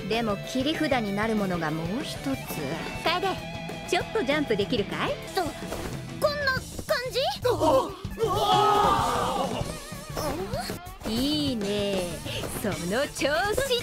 でも切り札になるものがもう一つ。楓、ちょっとジャンプできるかい？ こんな感じ？ いいね、その調子。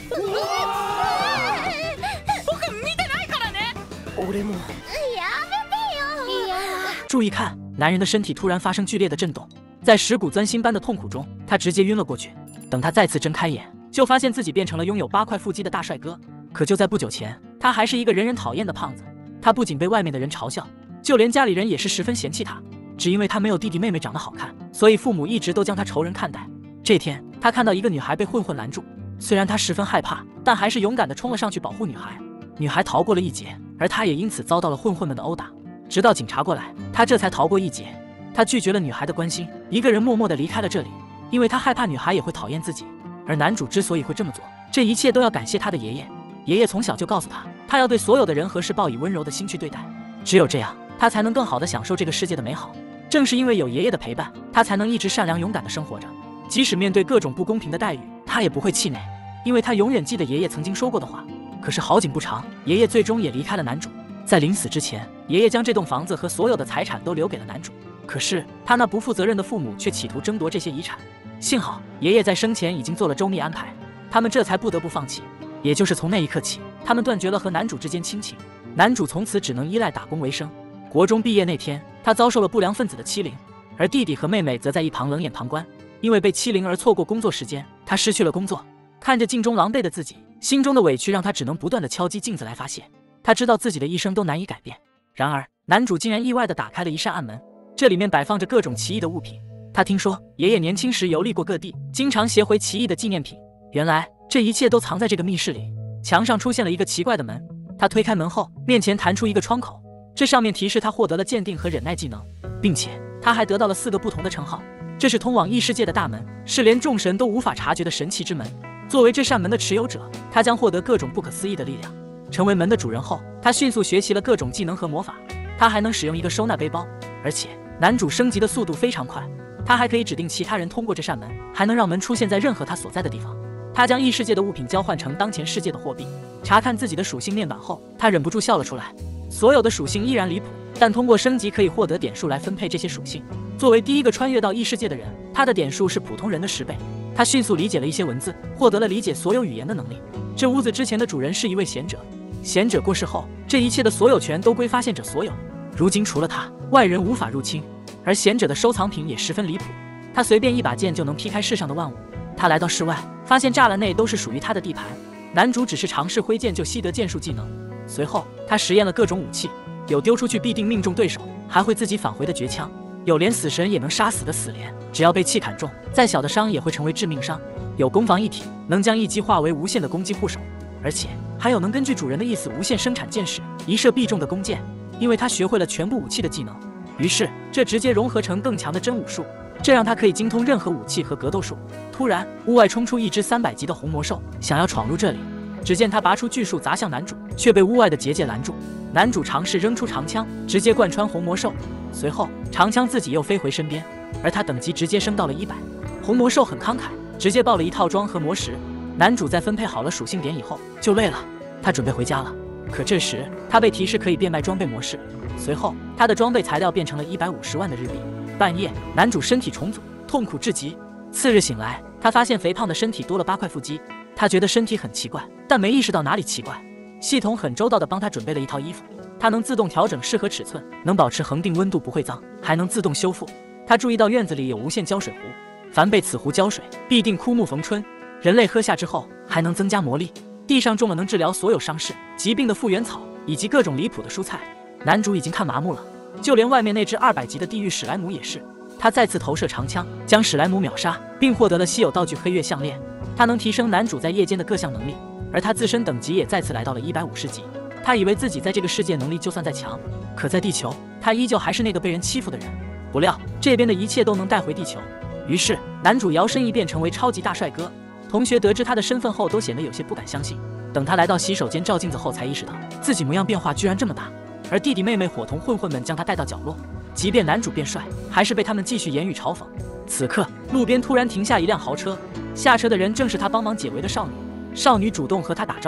僕見てないからね。 俺も。 やめてよ。いや。 注意看，男人的身体突然发生剧烈的震动，在蚀骨钻心般的痛苦中，他直接晕了过去。等他再次睁开眼，就发现自己变成了拥有8块腹肌的大帅哥。可就在不久前，他还是一个人人讨厌的胖子。他不仅被外面的人嘲笑，就连家里人也是十分嫌弃他。只因为他没有弟弟妹妹长得好看，所以父母一直都将他仇人看待。这天，他看到一个女孩被混混拦住，虽然他十分害怕，但还是勇敢地冲了上去保护女孩。女孩逃过了一劫，而他也因此遭到了混混们的殴打。直到警察过来，他这才逃过一劫。他拒绝了女孩的关心，一个人默默地离开了这里，因为他害怕女孩也会讨厌自己。而男主之所以会这么做，这一切都要感谢他的爷爷。爷爷从小就告诉他，他要对所有的人和事抱以温柔的心去对待，只有这样，他才能更好地享受这个世界的美好。正是因为有爷爷的陪伴，他才能一直善良勇敢地生活着。即使面对各种不公平的待遇，他也不会气馁，因为他永远记得爷爷曾经说过的话。可是好景不长，爷爷最终也离开了男主。在临死之前，爷爷将这栋房子和所有的财产都留给了男主。可是他那不负责任的父母却企图争夺这些遗产。幸好爷爷在生前已经做了周密安排，他们这才不得不放弃。也就是从那一刻起，他们断绝了和男主之间亲情。男主从此只能依赖打工为生。国中毕业那天，他遭受了不良分子的欺凌，而弟弟和妹妹则在一旁冷眼旁观。因为被欺凌而错过工作时间，他失去了工作。看着镜中狼狈的自己，心中的委屈让他只能不断地敲击镜子来发泄。他知道自己的一生都难以改变。然而男主竟然意外地打开了一扇暗门，这里面摆放着各种奇异的物品。他听说爷爷年轻时游历过各地，经常携回奇异的纪念品。原来这一切都藏在这个密室里。墙上出现了一个奇怪的门，他推开门后，面前弹出一个窗口，这上面提示他获得了鉴定和忍耐技能，并且他还得到了4个不同的称号。这是通往异世界的大门，是连众神都无法察觉的神奇之门。作为这扇门的持有者，他将获得各种不可思议的力量。成为门的主人后，他迅速学习了各种技能和魔法。他还能使用一个收纳背包，而且男主升级的速度非常快。他还可以指定其他人通过这扇门，还能让门出现在任何他所在的地方。他将异世界的物品交换成当前世界的货币。查看自己的属性面板后，他忍不住笑了出来。所有的属性依然离谱，但通过升级可以获得点数来分配这些属性。作为第一个穿越到异世界的人，他的点数是普通人的10倍。他迅速理解了一些文字，获得了理解所有语言的能力。这屋子之前的主人是一位贤者，贤者过世后，这一切的所有权都归发现者所有。如今除了他，外人无法入侵。而贤者的收藏品也十分离谱，他随便一把剑就能劈开世上的万物。他来到室外，发现栅栏内都是属于他的地盘。男主只是尝试挥剑就习得剑术技能，随后他实验了各种武器，有丢出去必定命中对手，还会自己返回的绝枪，有连死神也能杀死的死镰，只要被气砍中，再小的伤也会成为致命伤，有攻防一体，能将一击化为无限的攻击护手，而且还有能根据主人的意思无限生产箭矢，一射必中的弓箭。因为他学会了全部武器的技能，于是这直接融合成更强的真武术，这让他可以精通任何武器和格斗术。突然屋外冲出一只300级的红魔兽，想要闯入这里。只见他拔出巨树砸向男主，却被屋外的结界拦住。男主尝试扔出长枪，直接贯穿红魔兽，随后长枪自己又飞回身边，而他等级直接升到了100。红魔兽很慷慨，直接爆了一套装和魔石。男主在分配好了属性点以后就累了，他准备回家了。可这时他被提示可以变卖装备模式，随后他的装备材料变成了150万的日币。半夜男主身体重组，痛苦至极。次日醒来，他发现肥胖的身体多了8块腹肌，他觉得身体很奇怪，但没意识到哪里奇怪。系统很周到地帮他准备了一套衣服，它能自动调整适合尺寸，能保持恒定温度不会脏，还能自动修复。他注意到院子里有无限胶水壶，凡被此壶浇水，必定枯木逢春。人类喝下之后还能增加魔力。地上种了能治疗所有伤势、疾病的复原草，以及各种离谱的蔬菜。男主已经看麻木了，就连外面那只200级的地狱史莱姆也是。他再次投射长枪，将史莱姆秒杀，并获得了稀有道具黑月项链。它能提升男主在夜间的各项能力，而他自身等级也再次来到了150级。他以为自己在这个世界能力就算再强，可在地球，他依旧还是那个被人欺负的人。不料这边的一切都能带回地球，于是男主摇身一变成为超级大帅哥。同学得知他的身份后都显得有些不敢相信。等他来到洗手间照镜子后，才意识到自己模样变化居然这么大。而弟弟妹妹伙同混混们将他带到角落，即便男主变帅，还是被他们继续言语嘲讽。此刻路边突然停下一辆豪车，下车的人正是他帮忙解围的少女。少女主动和他打招呼，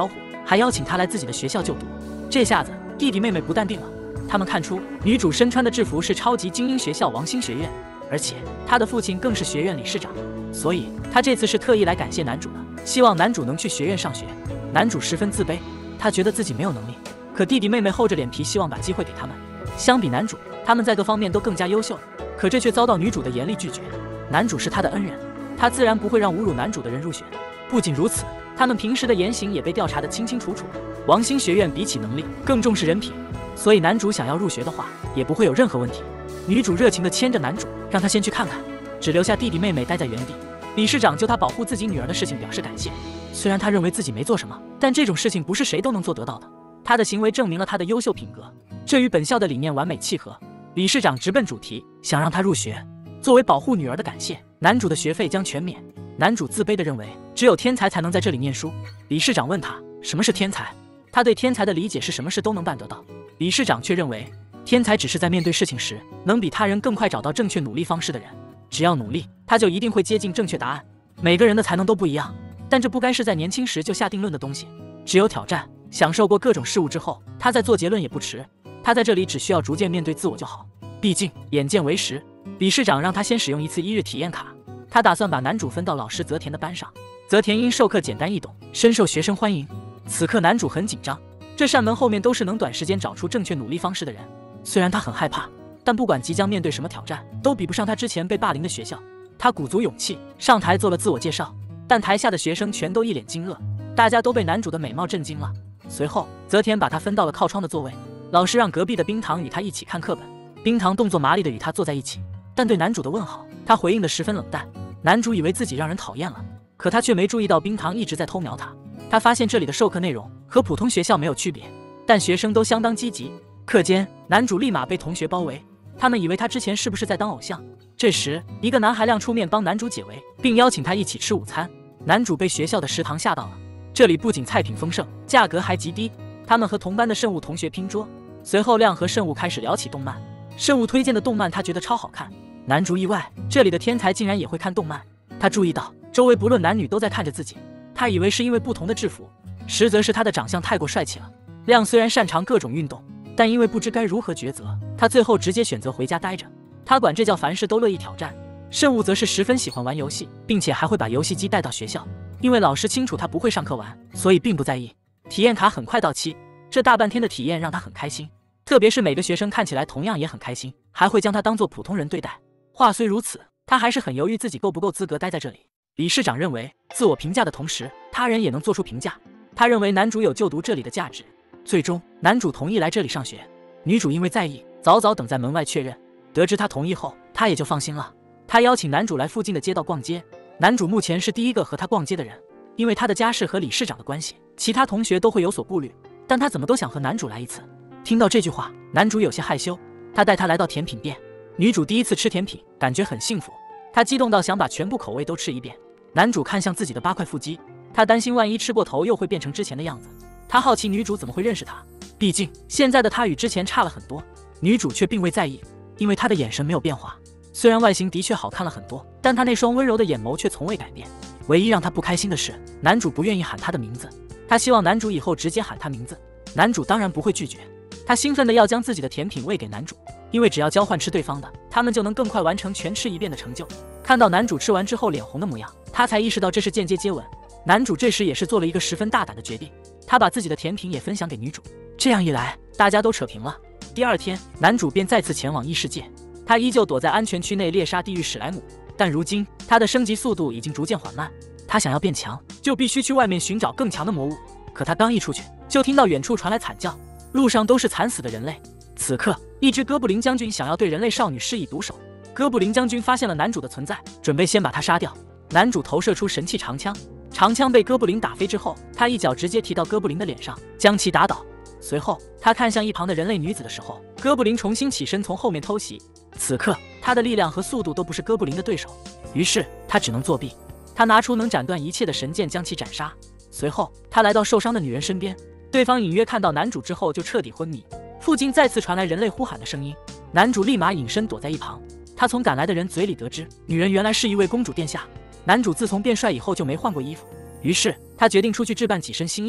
还邀请她来自己的学校就读。这下子弟弟妹妹不淡定了，他们看出女主身穿的制服是超级精英学校王星学院，而且她的父亲更是学院理事长，所以她这次是特意来感谢男主的，希望男主能去学院上学。男主十分自卑，他觉得自己没有能力，可弟弟妹妹厚着脸皮希望把机会给他们。相比男主，他们在各方面都更加优秀，可这却遭到女主的严厉拒绝。男主是她的恩人，她自然不会让侮辱男主的人入学。不仅如此，他们平时的言行也被调查得清清楚楚。王星学院比起能力更重视人品，所以男主想要入学的话也不会有任何问题。女主热情地牵着男主，让他先去看看，只留下弟弟妹妹待在原地。理事长就他保护自己女儿的事情表示感谢，虽然他认为自己没做什么，但这种事情不是谁都能做得到的。他的行为证明了他的优秀品格，这与本校的理念完美契合。理事长直奔主题，想让他入学。作为保护女儿的感谢，男主的学费将全免。男主自卑地认为只有天才才能在这里念书。理事长问他什么是天才，他对天才的理解是什么事都能办得到。理事长却认为天才只是在面对事情时能比他人更快找到正确努力方式的人，只要努力，他就一定会接近正确答案。每个人的才能都不一样，但这不该是在年轻时就下定论的东西。只有挑战，享受过各种事物之后，他再做结论也不迟。他在这里只需要逐渐面对自我就好，毕竟眼见为实。理事长让他先使用一次1日体验卡，他打算把男主分到老师泽田的班上。泽田因授课简单易懂，深受学生欢迎。此刻男主很紧张，这扇门后面都是能短时间找出正确努力方式的人。虽然他很害怕，但不管即将面对什么挑战，都比不上他之前被霸凌的学校。他鼓足勇气上台做了自我介绍，但台下的学生全都一脸惊愕，大家都被男主的美貌震惊了。随后泽田把他分到了靠窗的座位，老师让隔壁的冰糖与他一起看课本。冰糖动作麻利地与他坐在一起，但对男主的问好，他回应得十分冷淡。男主以为自己让人讨厌了，可他却没注意到冰糖一直在偷瞄他。他发现这里的授课内容和普通学校没有区别，但学生都相当积极。课间，男主立马被同学包围，他们以为他之前是不是在当偶像。这时，一个男孩亮出面帮男主解围，并邀请他一起吃午餐。男主被学校的食堂吓到了，这里不仅菜品丰盛，价格还极低。他们和同班的圣物同学拼桌，随后亮和圣物开始聊起动漫。圣物推荐的动漫他觉得超好看，男主意外这里的天才竟然也会看动漫。他注意到周围不论男女都在看着自己，他以为是因为不同的制服，实则是他的长相太过帅气了。亮虽然擅长各种运动，但因为不知该如何抉择，他最后直接选择回家待着。他管这叫凡事都乐意挑战。圣物则是十分喜欢玩游戏，并且还会把游戏机带到学校，因为老师清楚他不会上课玩，所以并不在意。体验卡很快到期，这大半天的体验让他很开心，特别是每个学生看起来同样也很开心，还会将他当作普通人对待。话虽如此，他还是很犹豫自己够不够资格待在这里。理事长认为自我评价的同时，他人也能做出评价。他认为男主有就读这里的价值。最终男主同意来这里上学，女主因为在意，早早等在门外确认。得知他同意后，他也就放心了。他邀请男主来附近的街道逛街。男主目前是第一个和他逛街的人，因为他的家世和理事长的关系，其他同学都会有所顾虑，但他怎么都想和男主来一次。听到这句话，男主有些害羞。他带他来到甜品店，女主第一次吃甜品，感觉很幸福。他激动到想把全部口味都吃一遍。男主看向自己的8块腹肌，他担心万一吃过头又会变成之前的样子。他好奇女主怎么会认识他，毕竟现在的他与之前差了很多。女主却并未在意，因为他的眼神没有变化。虽然外形的确好看了很多，但他那双温柔的眼眸却从未改变。唯一让他不开心的是，男主不愿意喊他的名字。他希望男主以后直接喊他名字。男主当然不会拒绝。他兴奋地要将自己的甜品喂给男主，因为只要交换吃对方的，他们就能更快完成全吃一遍的成就。看到男主吃完之后脸红的模样，他才意识到这是间接接吻。男主这时也是做了一个十分大胆的决定，他把自己的甜品也分享给女主。这样一来，大家都扯平了。第二天，男主便再次前往异世界。他依旧躲在安全区内猎杀地狱史莱姆，但如今他的升级速度已经逐渐缓慢。他想要变强，就必须去外面寻找更强的魔物。可他刚一出去，就听到远处传来惨叫，路上都是惨死的人类。此刻，一只哥布林将军想要对人类少女施以毒手。哥布林将军发现了男主的存在，准备先把他杀掉。男主投射出神器长枪，长枪被哥布林打飞之后，他一脚直接踢到哥布林的脸上，将其打倒。随后他看向一旁的人类女子的时候，哥布林重新起身从后面偷袭。此刻他的力量和速度都不是哥布林的对手，于是他只能作弊。他拿出能斩断一切的神剑将其斩杀。随后他来到受伤的女人身边，对方隐约看到男主之后就彻底昏迷。附近再次传来人类呼喊的声音，男主立马隐身躲在一旁。他从赶来的人嘴里得知，女人原来是一位公主殿下。男主自从变帅以后就没换过衣服，于是他决定出去置办几身新衣服。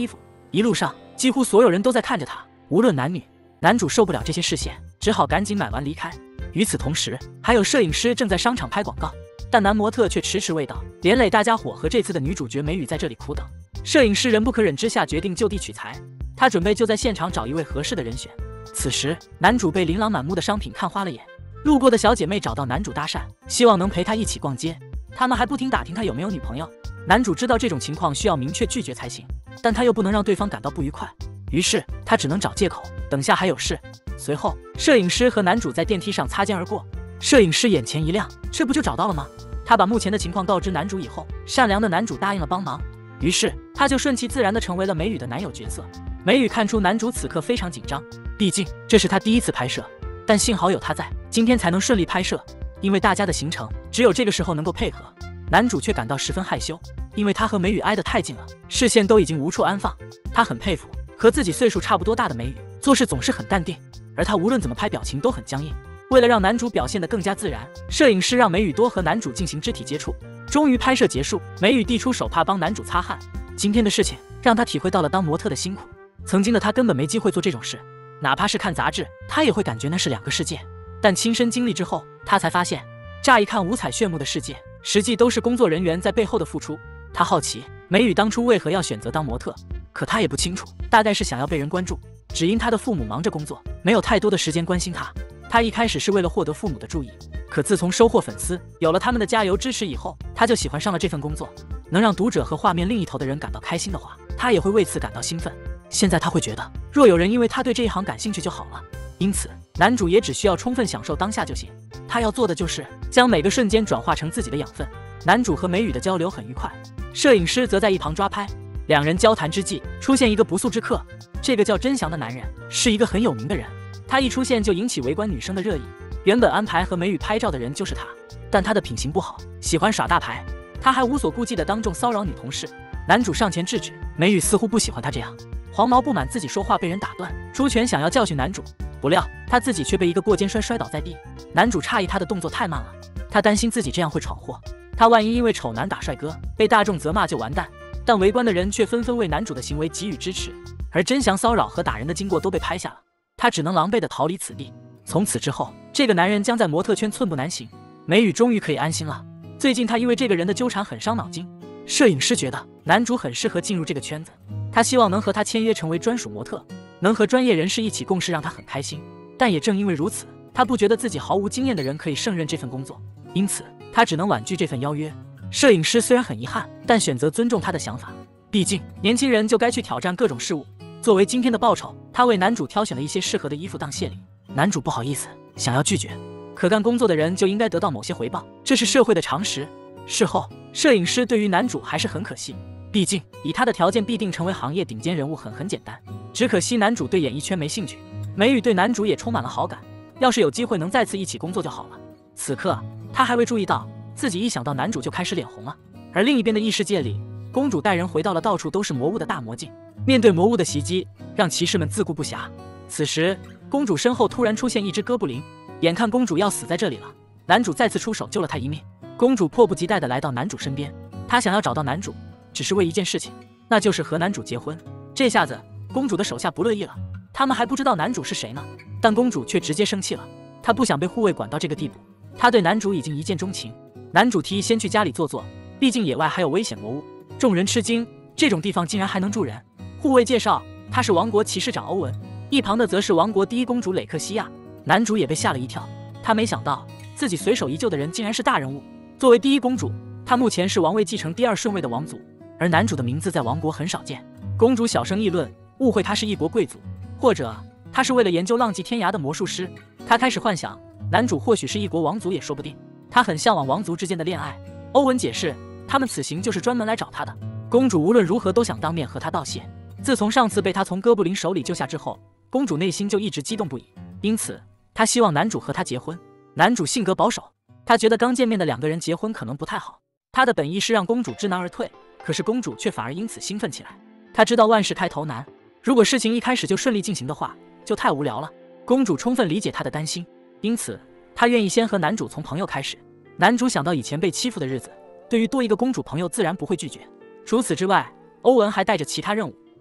一路上几乎所有人都在看着他，无论男女。男主受不了这些视线，只好赶紧买完离开。与此同时，还有摄影师正在商场拍广告，但男模特却迟迟未到，连累大家伙和这次的女主角美羽在这里苦等。摄影师忍不可忍之下，决定就地取材，他准备就在现场找一位合适的人选。此时，男主被琳琅满目的商品看花了眼，路过的小姐妹找到男主搭讪，希望能陪他一起逛街。他们还不停打听他有没有女朋友。男主知道这种情况需要明确拒绝才行，但他又不能让对方感到不愉快，于是他只能找借口，等下还有事。随后，摄影师和男主在电梯上擦肩而过，摄影师眼前一亮，这不就找到了吗？他把目前的情况告知男主以后，善良的男主答应了帮忙，于是他就顺其自然地成为了美羽的男友角色。美羽看出男主此刻非常紧张，毕竟这是他第一次拍摄，但幸好有他在，今天才能顺利拍摄。因为大家的行程只有这个时候能够配合，男主却感到十分害羞，因为他和美羽挨得太近了，视线都已经无处安放。他很佩服和自己岁数差不多大的美羽，做事总是很淡定，而他无论怎么拍表情都很僵硬。为了让男主表现得更加自然，摄影师让美羽多和男主进行肢体接触。终于拍摄结束，美羽递出手帕帮男主擦汗。今天的事情让他体会到了当模特的辛苦，曾经的他根本没机会做这种事，哪怕是看杂志，他也会感觉那是两个世界。但亲身经历之后，他才发现，乍一看五彩炫目的世界，实际都是工作人员在背后的付出。他好奇美羽当初为何要选择当模特，可他也不清楚，大概是想要被人关注。只因他的父母忙着工作，没有太多的时间关心他。他一开始是为了获得父母的注意，可自从收获粉丝，有了他们的加油支持以后，他就喜欢上了这份工作。能让读者和画面另一头的人感到开心的话，他也会为此感到兴奋。现在他会觉得，若有人因为他对这一行感兴趣就好了。因此，男主也只需要充分享受当下就行。他要做的就是将每个瞬间转化成自己的养分。男主和美羽的交流很愉快，摄影师则在一旁抓拍。两人交谈之际，出现一个不速之客。这个叫真祥的男人是一个很有名的人，他一出现就引起围观女生的热议。原本安排和美羽拍照的人就是他，但他的品行不好，喜欢耍大牌，他还无所顾忌地当众骚扰女同事。男主上前制止，美羽似乎不喜欢他这样。黄毛不满自己说话被人打断，出拳想要教训男主，不料他自己却被一个过肩摔倒在地。男主诧异他的动作太慢了，他担心自己这样会闯祸，他万一因为丑男打帅哥被大众责骂就完蛋。但围观的人却纷纷为男主的行为给予支持，而真祥骚扰和打人的经过都被拍下了，他只能狼狈地逃离此地。从此之后，这个男人将在模特圈寸步难行。美羽终于可以安心了。最近他因为这个人的纠缠很伤脑筋。摄影师觉得男主很适合进入这个圈子，他希望能和他签约成为专属模特，能和专业人士一起共事让他很开心。但也正因为如此，他不觉得自己毫无经验的人可以胜任这份工作，因此他只能婉拒这份邀约。摄影师虽然很遗憾，但选择尊重他的想法，毕竟年轻人就该去挑战各种事物。作为今天的报酬，他为男主挑选了一些适合的衣服当谢礼。男主不好意思，想要拒绝，可干工作的人就应该得到某些回报，这是社会的常识。事后，摄影师对于男主还是很可惜，毕竟以他的条件必定成为行业顶尖人物很简单。只可惜男主对演艺圈没兴趣，美羽对男主也充满了好感，要是有机会能再次一起工作就好了。此刻他还未注意到，自己一想到男主就开始脸红了。而另一边的异世界里，公主带人回到了到处都是魔物的大魔境，面对魔物的袭击，让骑士们自顾不暇。此时，公主身后突然出现一只哥布林，眼看公主要死在这里了，男主再次出手救了她一命。公主迫不及待地来到男主身边，她想要找到男主，只是为一件事情，那就是和男主结婚。这下子，公主的手下不乐意了，他们还不知道男主是谁呢，但公主却直接生气了，她不想被护卫管到这个地步，她对男主已经一见钟情。男主提议先去家里坐坐，毕竟野外还有危险魔物。众人吃惊，这种地方竟然还能住人。护卫介绍，他是王国骑士长欧文，一旁的则是王国第一公主蕾克西亚。男主也被吓了一跳，他没想到自己随手一救的人竟然是大人物。作为第一公主，她目前是王位继承第2顺位的王族，而男主的名字在王国很少见。公主小声议论，误会他是一国贵族，或者他是为了研究浪迹天涯的魔术师。她开始幻想，男主或许是一国王族也说不定。他很向往王族之间的恋爱。欧文解释，他们此行就是专门来找他的。公主无论如何都想当面和他道谢。自从上次被他从哥布林手里救下之后，公主内心就一直激动不已，因此她希望男主和她结婚。男主性格保守，他觉得刚见面的2个人结婚可能不太好。他的本意是让公主知难而退，可是公主却反而因此兴奋起来。他知道万事开头难，如果事情一开始就顺利进行的话，就太无聊了。公主充分理解他的担心，因此他愿意先和男主从朋友开始。男主想到以前被欺负的日子，对于多一个公主朋友自然不会拒绝。除此之外，欧文还带着其他任务，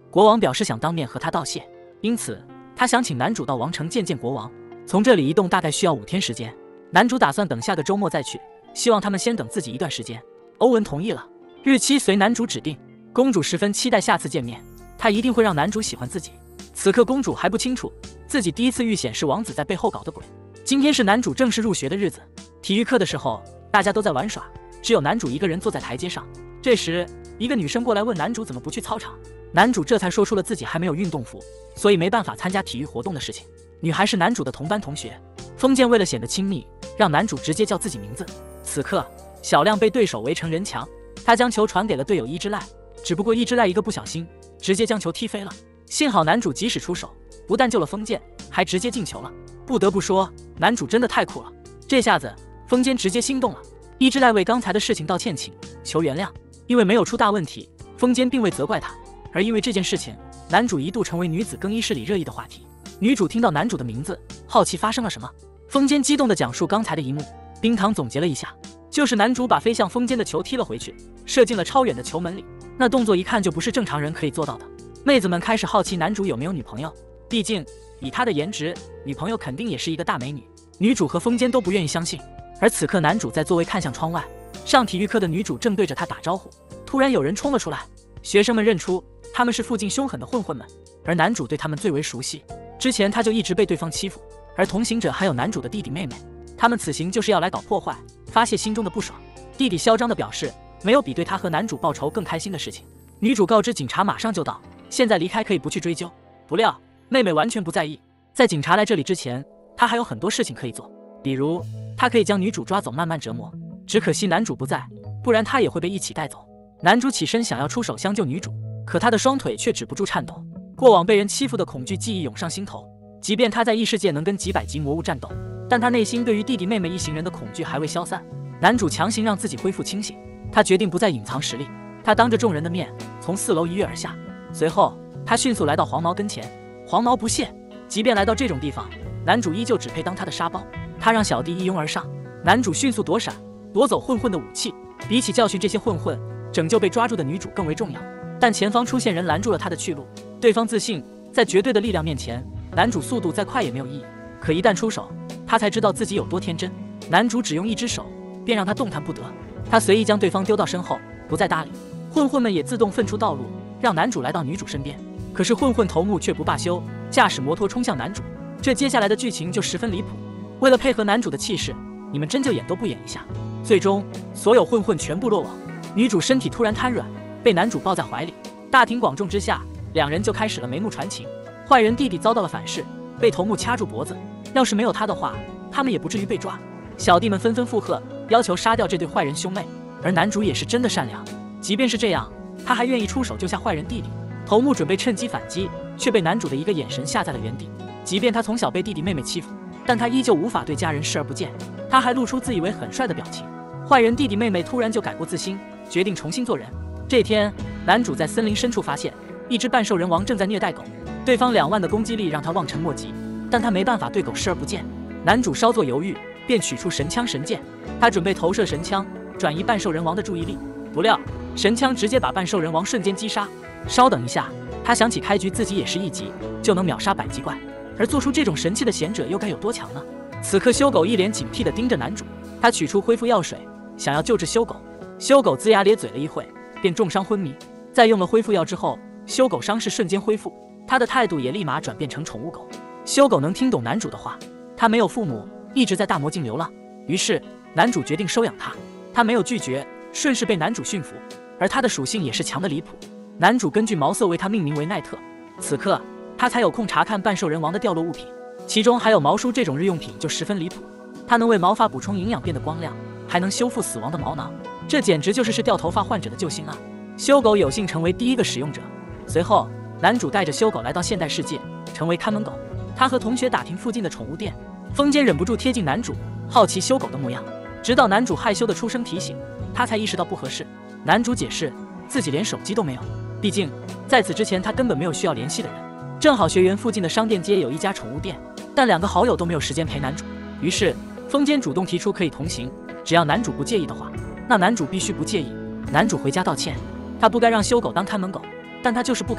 国王表示想当面和他道谢，因此他想请男主到王城见见国王。从这里移动大概需要5天时间，男主打算等下个周末再去，希望他们先等自己一段时间。欧文同意了，日期随男主指定。公主十分期待下次见面，她一定会让男主喜欢自己。此刻公主还不清楚，自己第一次遇险是王子在背后搞的鬼。今天是男主正式入学的日子，体育课的时候大家都在玩耍，只有男主一个人坐在台阶上。这时一个女生过来问男主怎么不去操场，男主这才说出了自己还没有运动服，所以没办法参加体育活动的事情。女孩是男主的同班同学，封建为了显得亲密，让男主直接叫自己名字。此刻小亮被对手围成人墙，他将球传给了队友伊之濑，只不过伊之濑一个不小心直接将球踢飞了。幸好男主及时出手，不但救了封建，还直接进球了。不得不说，男主真的太酷了。这下子封建直接心动了，伊之濑为刚才的事情道歉求原谅，因为没有出大问题，封建并未责怪他。而因为这件事情，男主一度成为女子更衣室里热议的话题。女主听到男主的名字，好奇发生了什么。风间激动地讲述刚才的一幕，冰糖总结了一下，就是男主把飞向风间的球踢了回去，射进了超远的球门里。那动作一看就不是正常人可以做到的。妹子们开始好奇男主有没有女朋友，毕竟以他的颜值，女朋友肯定也是一个大美女。女主和风间都不愿意相信。而此刻男主在座位看向窗外，上体育课的女主正对着他打招呼，突然有人冲了出来，学生们认出他们是附近凶狠的混混们，而男主对他们最为熟悉，之前他就一直被对方欺负。而同行者还有男主的弟弟妹妹，他们此行就是要来搞破坏，发泄心中的不爽。弟弟嚣张地表示，没有比对他和男主报仇更开心的事情。女主告知警察马上就到，现在离开可以不去追究。不料妹妹完全不在意，在警察来这里之前，她还有很多事情可以做，比如她可以将女主抓走慢慢折磨，只可惜男主不在，不然她也会被一起带走。男主起身想要出手相救女主，可他的双腿却止不住颤抖，过往被人欺负的恐惧记忆涌上心头。即便他在异世界能跟几百级魔物战斗，但他内心对于弟弟妹妹一行人的恐惧还未消散。男主强行让自己恢复清醒，他决定不再隐藏实力。他当着众人的面从4楼一跃而下，随后他迅速来到黄毛跟前。黄毛不屑，即便来到这种地方，男主依旧只配当他的沙包。他让小弟一拥而上，男主迅速躲闪，夺走混混的武器。比起教训这些混混，拯救被抓住的女主更为重要。但前方出现人拦住了他的去路，对方自信在绝对的力量面前，男主速度再快也没有意义。可一旦出手，他才知道自己有多天真。男主只用一只手便让他动弹不得，他随意将对方丢到身后，不再搭理。混混们也自动分出道路，让男主来到女主身边。可是混混头目却不罢休，驾驶摩托冲向男主。这接下来的剧情就十分离谱。为了配合男主的气势，你们真就演都不演一下。最终所有混混全部落网，女主身体突然瘫软，被男主抱在怀里。大庭广众之下，两人就开始了眉目传情。坏人弟弟遭到了反噬，被头目掐住脖子，要是没有他的话，他们也不至于被抓。小弟们纷纷附和，要求杀掉这对坏人兄妹。而男主也是真的善良，即便是这样，他还愿意出手救下坏人弟弟。头目准备趁机反击，却被男主的一个眼神吓在了原地。即便他从小被弟弟妹妹欺负，但他依旧无法对家人视而不见。他还露出自以为很帅的表情。坏人弟弟妹妹突然就改过自新，决定重新做人。这天，男主在森林深处发现一只半兽人王正在虐待狗，对方2万的攻击力让他望尘莫及，但他没办法对狗视而不见。男主稍作犹豫，便取出神枪神剑，他准备投射神枪转移半兽人王的注意力，不料神枪直接把半兽人王瞬间击杀。稍等一下，他想起开局自己也是1级就能秒杀100级怪，而做出这种神器的贤者又该有多强呢？此刻修狗一脸警惕地盯着男主，他取出恢复药水想要救治修狗。修狗龇牙咧嘴了一会，便重伤昏迷。在用了恢复药之后，修狗伤势瞬间恢复，他的态度也立马转变成宠物狗。修狗能听懂男主的话，他没有父母，一直在大魔境流浪，于是男主决定收养他。他没有拒绝，顺势被男主驯服，而他的属性也是强的离谱。男主根据毛色为他命名为奈特。此刻他才有空查看半兽人王的掉落物品，其中还有毛梳这种日用品就十分离谱。它能为毛发补充营养变得光亮，还能修复死亡的毛囊，这简直就是掉头发患者的救星啊！修狗有幸成为第一个使用者。随后男主带着修狗来到现代世界，成为看门狗。他和同学打听附近的宠物店，风间忍不住贴近男主，好奇修狗的模样。直到男主害羞的出声提醒，他才意识到不合适。男主解释自己连手机都没有，毕竟在此之前他根本没有需要联系的人。正好学园附近的商店街有一家宠物店，但2个好友都没有时间陪男主，于是风间主动提出可以同行，只要男主不介意的话，那男主必须不介意。男主回家道歉，他不该让修狗当看门狗，但他就是不改。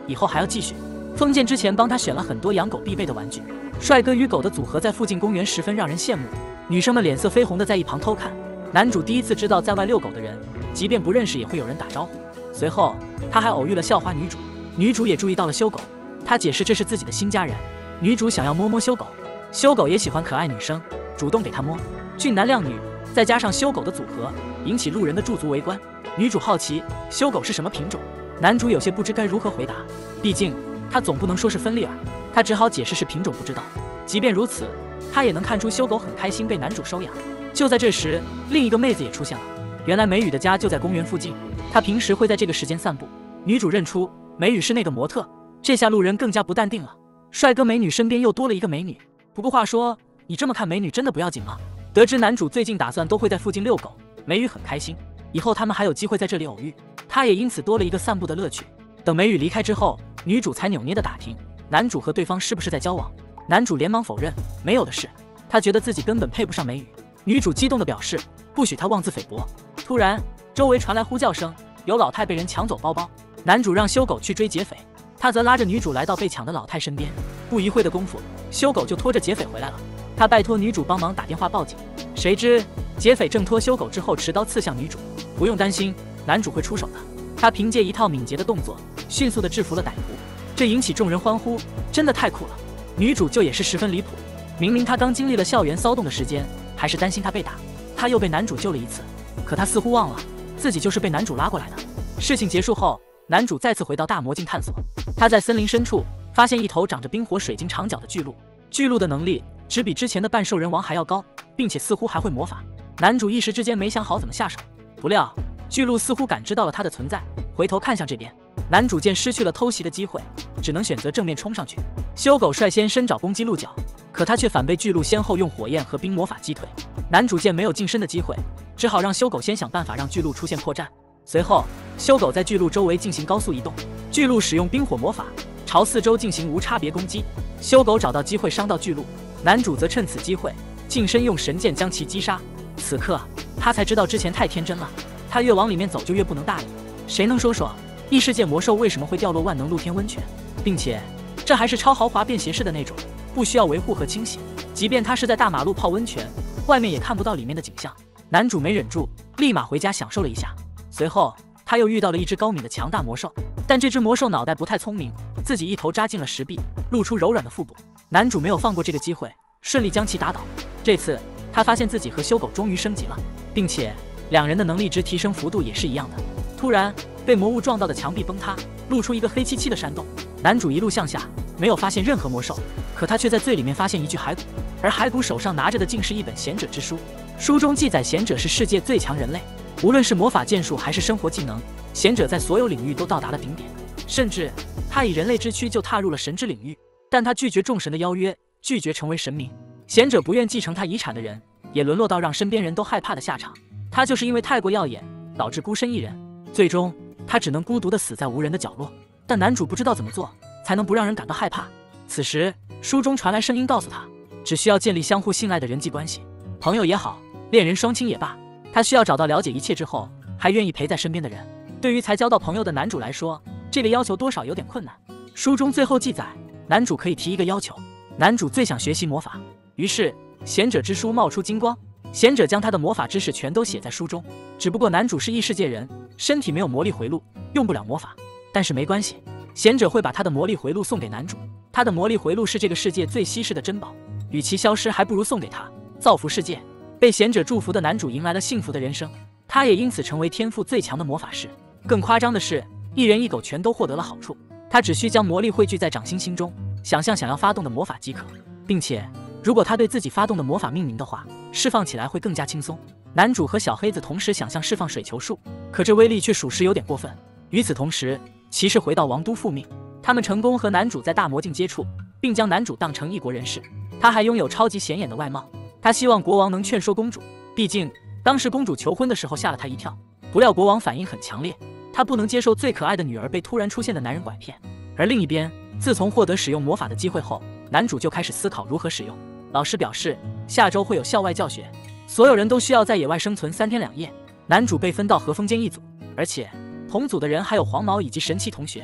以后还要继续。封建之前帮他选了很多养狗必备的玩具，帅哥与狗的组合在附近公园十分让人羡慕。女生们脸色绯红的在一旁偷看。男主第一次知道在外遛狗的人，即便不认识也会有人打招呼。随后他还偶遇了校花女主，女主也注意到了修狗，他解释这是自己的新家人。女主想要摸摸修狗，修狗也喜欢可爱女生，主动给他摸。俊男靓女，再加上修狗的组合，引起路人的驻足围观。女主好奇修狗是什么品种，男主有些不知该如何回答，毕竟他总不能说是芬利尔，他只好解释是品种不知道。即便如此，他也能看出修狗很开心被男主收养。就在这时，另一个妹子也出现了。原来美雨的家就在公园附近，她平时会在这个时间散步。女主认出美雨是那个模特，这下路人更加不淡定了。帅哥美女身边又多了一个美女，不过话说，你这么看美女真的不要紧吗？得知男主最近打算都会在附近遛狗，美雨很开心，以后他们还有机会在这里偶遇，她也因此多了一个散步的乐趣。等美雨离开之后，女主才扭捏地打听男主和对方是不是在交往。男主连忙否认，没有的事，他觉得自己根本配不上美雨。女主激动地表示不许他妄自菲薄。突然周围传来呼叫声，有老太被人抢走包包。男主让修狗去追劫匪，他则拉着女主来到被抢的老太身边。不一会的功夫，修狗就拖着劫匪回来了。他拜托女主帮忙打电话报警，谁知劫匪挣脱修狗之后持刀刺向女主。不用担心，男主会出手的。他凭借一套敏捷的动作迅速地制服了歹徒，这引起众人欢呼，真的太酷了。女主就也是十分离谱，明明她刚经历了校园骚动的时间，还是担心他被打，他又被男主救了一次，可他似乎忘了自己就是被男主拉过来的。事情结束后，男主再次回到大魔镜探索，他在森林深处发现一头长着冰火水晶长角的巨鹿，巨鹿的能力只比之前的半兽人王还要高，并且似乎还会魔法。男主一时之间没想好怎么下手，不料巨鹿似乎感知到了他的存在，回头看向这边。男主见失去了偷袭的机会，只能选择正面冲上去。修狗率先伸爪攻击鹿角，可他却反被巨鹿先后用火焰和冰魔法击退。男主见没有近身的机会，只好让修狗先想办法让巨鹿出现破绽。随后修狗在巨鹿周围进行高速移动，巨鹿使用冰火魔法朝四周进行无差别攻击。修狗找到机会伤到巨鹿，男主则趁此机会近身用神剑将其击杀。此刻他才知道之前太天真了，他越往里面走就越不能大意。谁能说说异世界魔兽为什么会掉落万能露天温泉，并且这还是超豪华便携式的那种，不需要维护和清洗，即便他是在大马路泡温泉，外面也看不到里面的景象。男主没忍住，立马回家享受了一下。随后他又遇到了一只高敏的强大魔兽，但这只魔兽脑袋不太聪明，自己一头扎进了石壁，露出柔软的腹部。男主没有放过这个机会，顺利将其打倒。这次他发现自己和修狗终于升级了，并且两人的能力值提升幅度也是一样的。突然被魔物撞到的墙壁崩塌，露出一个黑漆漆的山洞。男主一路向下，没有发现任何魔兽，可他却在最里面发现一具骸骨，而骸骨手上拿着的竟是一本贤者之书。书中记载，贤者是世界最强人类，无论是魔法剑术还是生活技能，贤者在所有领域都到达了顶点，甚至他以人类之躯就踏入了神之领域。但他拒绝众神的邀约，拒绝成为神明。贤者不愿继承他遗产的人，也沦落到让身边人都害怕的下场。他就是因为太过耀眼，导致孤身一人，最终他只能孤独地死在无人的角落。但男主不知道怎么做才能不让人感到害怕。此时书中传来声音告诉他，只需要建立相互信赖的人际关系，朋友也好，恋人双亲也罢，他需要找到了解一切之后还愿意陪在身边的人。对于才交到朋友的男主来说，这个要求多少有点困难。书中最后记载，男主可以提一个要求，男主最想学习魔法，于是贤者之书冒出金光，贤者将他的魔法知识全都写在书中。只不过男主是异世界人，身体没有魔力回路，用不了魔法，但是没关系，贤者会把他的魔力回路送给男主。他的魔力回路是这个世界最稀世的珍宝，与其消失还不如送给他，造福世界。被贤者祝福的男主迎来了幸福的人生，他也因此成为天赋最强的魔法师。更夸张的是，一人一狗全都获得了好处，他只需将魔力汇聚在掌心心中，想象想要发动的魔法即可，并且如果他对自己发动的魔法命名的话，释放起来会更加轻松。男主和小黑子同时想象释放水球术，可这威力却属实有点过分。与此同时，骑士回到王都复命，他们成功和男主在大魔镜接触，并将男主当成异国人士。他还拥有超级显眼的外貌，他希望国王能劝说公主，毕竟当时公主求婚的时候吓了他一跳。不料国王反应很强烈，他不能接受最可爱的女儿被突然出现的男人拐骗。而另一边，自从获得使用魔法的机会后，男主就开始思考如何使用。老师表示下周会有校外教学，所有人都需要在野外生存3天2夜。男主被分到和风间一组，而且同组的人还有黄毛以及神奇同学。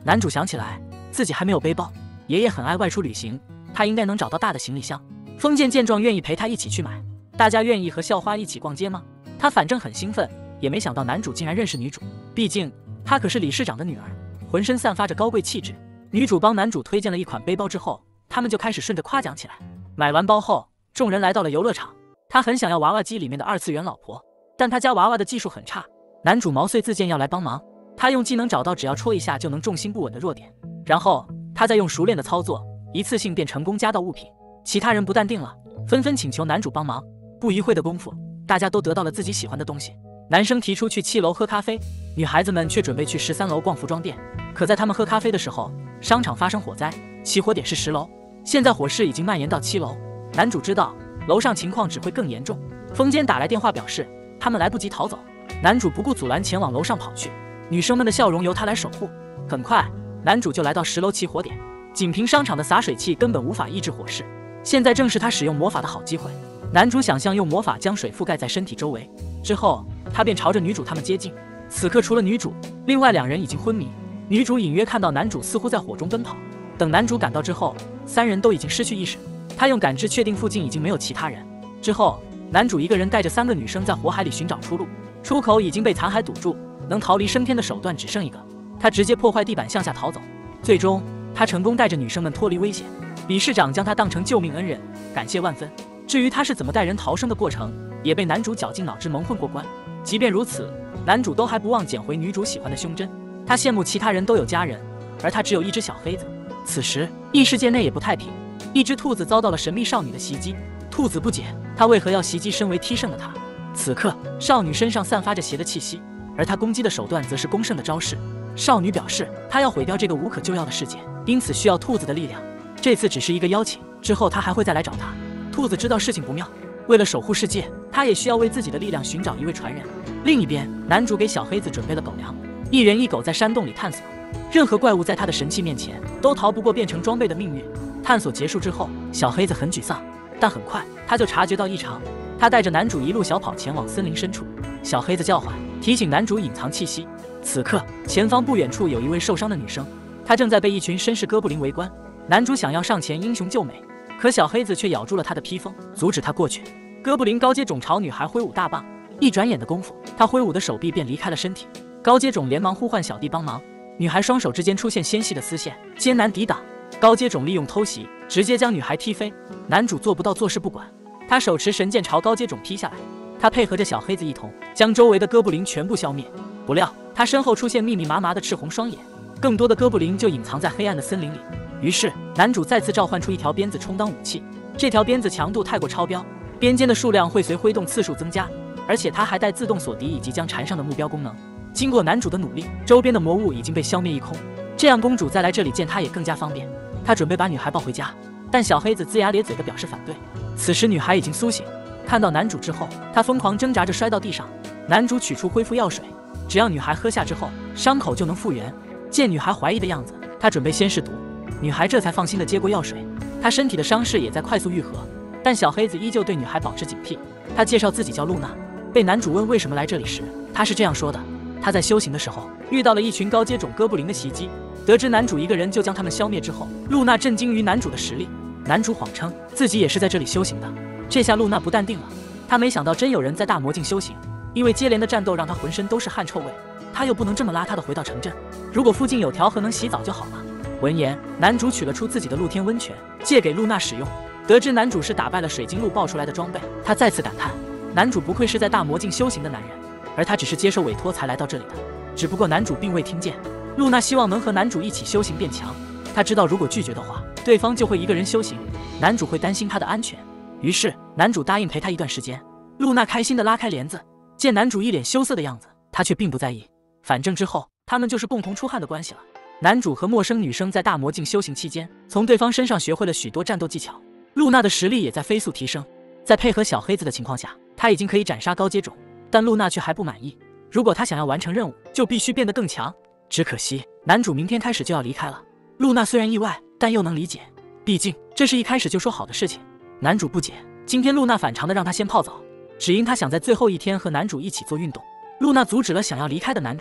男主想起来自己还没有背包，爷爷很爱外出旅行，他应该能找到大的行李箱。封建见状愿意陪他一起去买，大家愿意和校花一起逛街吗？他反正很兴奋，也没想到男主竟然认识女主，毕竟她可是理事长的女儿，浑身散发着高贵气质。女主帮男主推荐了一款背包之后，他们就开始顺着夸奖起来。买完包后，众人来到了游乐场。他很想要娃娃机里面的二次元老婆，但他家娃娃的技术很差。男主毛遂自荐要来帮忙，他用技能找到只要戳一下就能重心不稳的弱点，然后他再用熟练的操作，一次性便成功加到物品。其他人不淡定了，纷纷请求男主帮忙。不一会的功夫，大家都得到了自己喜欢的东西。男生提出去7楼喝咖啡，女孩子们却准备去13楼逛服装店。可在他们喝咖啡的时候，商场发生火灾，起火点是10楼，现在火势已经蔓延到7楼。男主知道楼上情况只会更严重，风间打来电话表示他们来不及逃走。男主不顾阻拦前往楼上跑去，女生们的笑容由他来守护。很快，男主就来到10楼起火点，仅凭商场的洒水器根本无法抑制火势，现在正是他使用魔法的好机会。男主想象用魔法将水覆盖在身体周围，之后他便朝着女主他们接近。此刻除了女主，另外2人已经昏迷。女主隐约看到男主似乎在火中奔跑，等男主赶到之后，3人都已经失去意识。他用感知确定附近已经没有其他人。之后，男主一个人带着3个女生在火海里寻找出路，出口已经被残骸堵住，能逃离升天的手段只剩一个。他直接破坏地板向下逃走，最终他成功带着女生们脱离危险。理事长将他当成救命恩人，感谢万分。至于他是怎么带人逃生的过程，也被男主绞尽脑汁蒙混过关。即便如此，男主都还不忘捡回女主喜欢的胸针。他羡慕其他人都有家人，而他只有一只小黑子。此时异世界内也不太平，一只兔子遭到了神秘少女的袭击。兔子不解，他为何要袭击身为T圣的他？此刻少女身上散发着邪的气息，而她攻击的手段则是攻胜的招式。少女表示她要毁掉这个无可救药的世界，因此需要兔子的力量。这次只是一个邀请，之后他还会再来找他。兔子知道事情不妙，为了守护世界，他也需要为自己的力量寻找一位传人。另一边，男主给小黑子准备了狗粮，一人一狗在山洞里探索，任何怪物在他的神器面前都逃不过变成装备的命运。探索结束之后，小黑子很沮丧，但很快他就察觉到异常。他带着男主一路小跑前往森林深处，小黑子叫唤提醒男主隐藏气息。此刻前方不远处有一位受伤的女生，她正在被一群绅士哥布林围观。男主想要上前英雄救美，可小黑子却咬住了他的披风，阻止他过去。哥布林高阶种朝女孩挥舞大棒，一转眼的功夫，他挥舞的手臂便离开了身体。高阶种连忙呼唤小弟帮忙，女孩双手之间出现纤细的丝线，艰难抵挡。高阶种利用偷袭，直接将女孩踢飞。男主做不到坐视不管，他手持神剑朝高阶种劈下来。他配合着小黑子一同将周围的哥布林全部消灭。不料他身后出现密密麻麻的赤红双眼，更多的哥布林就隐藏在黑暗的森林里。于是男主再次召唤出一条鞭子充当武器，这条鞭子强度太过超标，鞭尖的数量会随挥动次数增加，而且它还带自动锁敌以及将缠上的目标功能。经过男主的努力，周边的魔物已经被消灭一空，这样公主再来这里见他也更加方便。他准备把女孩抱回家，但小黑子龇牙咧嘴地表示反对。此时女孩已经苏醒，看到男主之后，她疯狂挣扎着摔到地上。男主取出恢复药水，只要女孩喝下之后，伤口就能复原。见女孩怀疑的样子，他准备先试毒。女孩这才放心地接过药水，她身体的伤势也在快速愈合，但小黑子依旧对女孩保持警惕。他介绍自己叫露娜，被男主问为什么来这里时，他是这样说的：他在修行的时候遇到了一群高阶种哥布林的袭击，得知男主一个人就将他们消灭之后，露娜震惊于男主的实力。男主谎称自己也是在这里修行的，这下露娜不淡定了。她没想到真有人在大魔境修行，因为接连的战斗让她浑身都是汗臭味，她又不能这么邋遢地回到城镇，如果附近有条河能洗澡就好了。闻言，男主取了出自己的露天温泉，借给露娜使用。得知男主是打败了水晶鹿爆出来的装备，他再次感叹，男主不愧是在大魔境修行的男人，而他只是接受委托才来到这里的。只不过男主并未听见，露娜希望能和男主一起修行变强，他知道如果拒绝的话，对方就会一个人修行，男主会担心他的安全。于是男主答应陪他一段时间。露娜开心地拉开帘子，见男主一脸羞涩的样子，他却并不在意，反正之后他们就是共同出汗的关系了。男主和陌生女生在大魔境修行期间，从对方身上学会了许多战斗技巧，露娜的实力也在飞速提升。在配合小黑子的情况下，他已经可以斩杀高阶种，但露娜却还不满意。如果他想要完成任务，就必须变得更强。只可惜男主明天开始就要离开了。露娜虽然意外，但又能理解，毕竟这是一开始就说好的事情。男主不解，今天露娜反常的让他先泡澡，只因他想在最后一天和男主一起做运动。露娜阻止了想要离开的男主，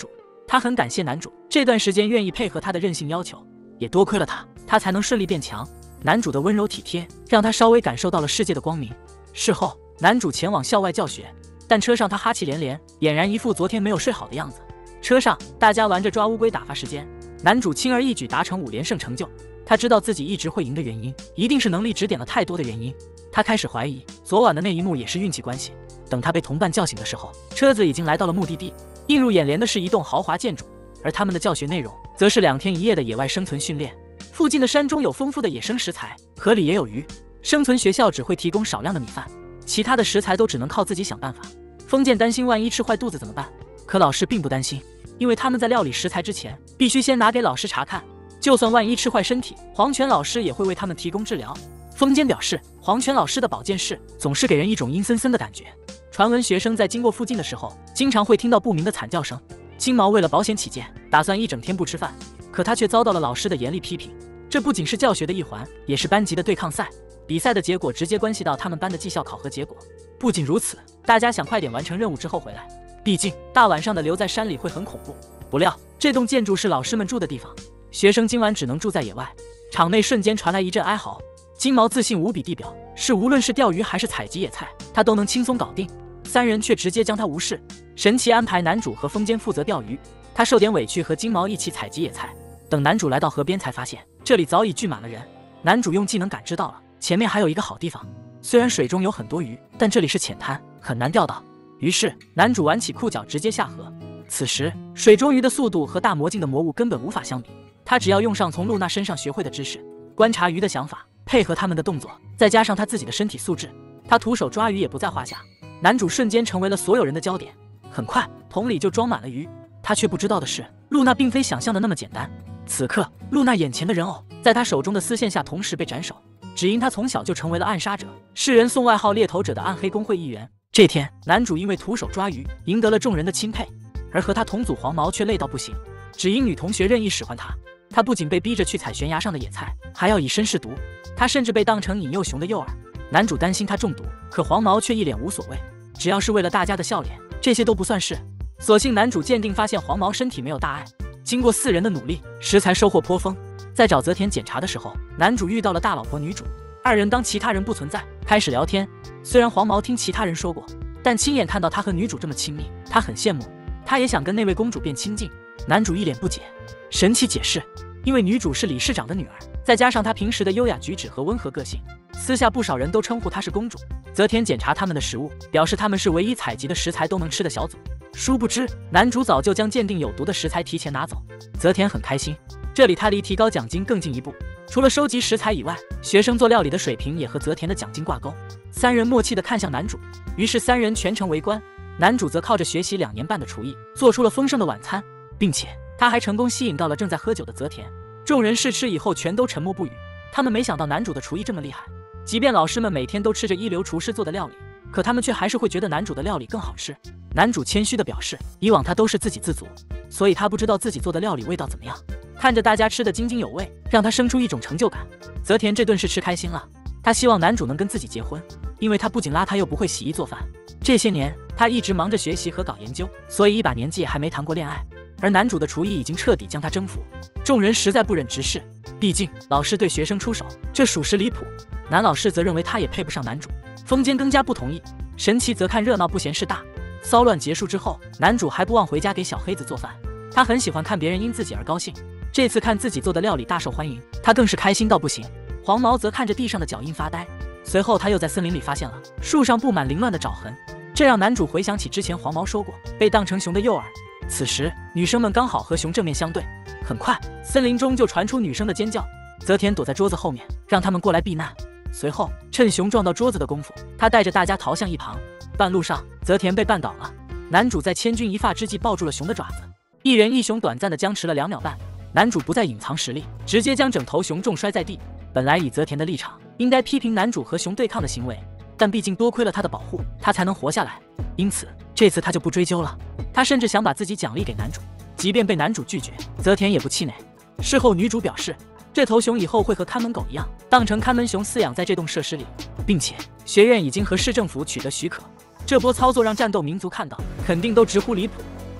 他很感谢男主这段时间愿意配合他的任性要求，也多亏了他才能顺利变强。男主的温柔体贴让他稍微感受到了世界的光明。事后，男主前往校外教学，但车上他哈气连连，俨然一副昨天没有睡好的样子。车上大家玩着抓乌龟打发时间，男主轻而易举达成5连胜成就。他知道自己一直会赢的原因，一定是能力指点了太多的原因。他开始怀疑昨晚的那一幕也是运气关系。等他被同伴叫醒的时候，车子已经来到了目的地。映入眼帘的是一栋豪华建筑，而他们的教学内容则是2天1夜的野外生存训练。附近的山中有丰富的野生食材，河里也有鱼。生存学校只会提供少量的米饭，其他的食材都只能靠自己想办法。封建担心万一吃坏肚子怎么办，可老师并不担心，因为他们在料理食材之前必须先拿给老师查看，就算万一吃坏身体，黄泉老师也会为他们提供治疗。风间表示，黄泉老师的保健室总是给人一种阴森森的感觉。传闻学生在经过附近的时候，经常会听到不明的惨叫声。金毛为了保险起见，打算一整天不吃饭，可他却遭到了老师的严厉批评。这不仅是教学的一环，也是班级的对抗赛。比赛的结果直接关系到他们班的绩效考核结果。不仅如此，大家想快点完成任务之后回来，毕竟大晚上的留在山里会很恐怖。不料这栋建筑是老师们住的地方，学生今晚只能住在野外。场内瞬间传来一阵哀嚎。金毛自信无比地表示，无论是钓鱼还是采集野菜，他都能轻松搞定。3人却直接将他无视。神奇安排男主和风间负责钓鱼，他受点委屈和金毛一起采集野菜。等男主来到河边，才发现这里早已聚满了人。男主用技能感知到了前面还有一个好地方，虽然水中有很多鱼，但这里是浅滩，很难钓到。于是男主挽起裤脚直接下河。此时水中鱼的速度和大魔镜的魔物根本无法相比，他只要用上从露娜身上学会的知识，观察鱼的想法，配合他们的动作，再加上他自己的身体素质，他徒手抓鱼也不在话下。男主瞬间成为了所有人的焦点。很快桶里就装满了鱼，他却不知道的是，露娜并非想象的那么简单。此刻露娜眼前的人偶在他手中的丝线下同时被斩首，只因他从小就成为了暗杀者，世人送外号猎头者的暗黑工会一员。这天男主因为徒手抓鱼赢得了众人的钦佩，而和他同组黄毛却累到不行，只因女同学任意使唤他。他不仅被逼着去采悬崖上的野菜，还要以身试毒，他甚至被当成引诱熊的诱饵。男主担心他中毒，可黄毛却一脸无所谓，只要是为了大家的笑脸，这些都不算事。所幸男主鉴定发现黄毛身体没有大碍。经过4人的努力，食材收获颇丰。在找泽田检查的时候，男主遇到了大老婆女主，2人当其他人不存在，开始聊天。虽然黄毛听其他人说过，但亲眼看到他和女主这么亲密，他很羡慕，他也想跟那位公主变亲近。男主一脸不解，神奇解释，因为女主是理事长的女儿，再加上她平时的优雅举止和温和个性，私下不少人都称呼她是公主。泽田检查他们的食物，表示他们是唯一采集的食材都能吃的小组。殊不知男主早就将鉴定有毒的食材提前拿走。泽田很开心，这里他离提高奖金更进一步。除了收集食材以外，学生做料理的水平也和泽田的奖金挂钩。3人默契地看向男主，于是3人全程围观。男主则靠着学习2年半的厨艺，做出了丰盛的晚餐，并且他还成功吸引到了正在喝酒的泽田。众人试吃以后全都沉默不语，他们没想到男主的厨艺这么厉害。即便老师们每天都吃着一流厨师做的料理，可他们却还是会觉得男主的料理更好吃。男主谦虚地表示，以往他都是自给自足，所以他不知道自己做的料理味道怎么样。看着大家吃得津津有味，让他生出一种成就感。泽田这顿是吃开心了，他希望男主能跟自己结婚，因为他不仅邋遢又不会洗衣做饭。这些年他一直忙着学习和搞研究，所以一把年纪还没谈过恋爱。而男主的厨艺已经彻底将他征服，众人实在不忍直视。毕竟老师对学生出手，这属实离谱。男老师则认为他也配不上男主，风间更加不同意。神奇则看热闹不嫌事大。骚乱结束之后，男主还不忘回家给小黑子做饭。他很喜欢看别人因自己而高兴，这次看自己做的料理大受欢迎，他更是开心到不行。黄毛则看着地上的脚印发呆。随后他又在森林里发现了树上布满凌乱的爪痕，这让男主回想起之前黄毛说过被当成熊的诱饵。此时女生们刚好和熊正面相对，很快森林中就传出女生的尖叫。泽田躲在桌子后面，让他们过来避难。随后趁熊撞到桌子的功夫，他带着大家逃向一旁。半路上泽田被绊倒了，男主在千钧一发之际抱住了熊的爪子，一人一熊短暂的僵持了2秒半。男主不再隐藏实力，直接将整头熊重摔在地。本来以泽田的立场，应该批评男主和熊对抗的行为，但毕竟多亏了他的保护，他才能活下来，因此这次他就不追究了。他甚至想把自己奖励给男主，即便被男主拒绝，泽田也不气馁。事后女主表示，这头熊以后会和看门狗一样，当成看门熊饲养在这栋设施里，并且学院已经和市政府取得许可。这波操作让战斗民族看到，肯定都直呼离谱。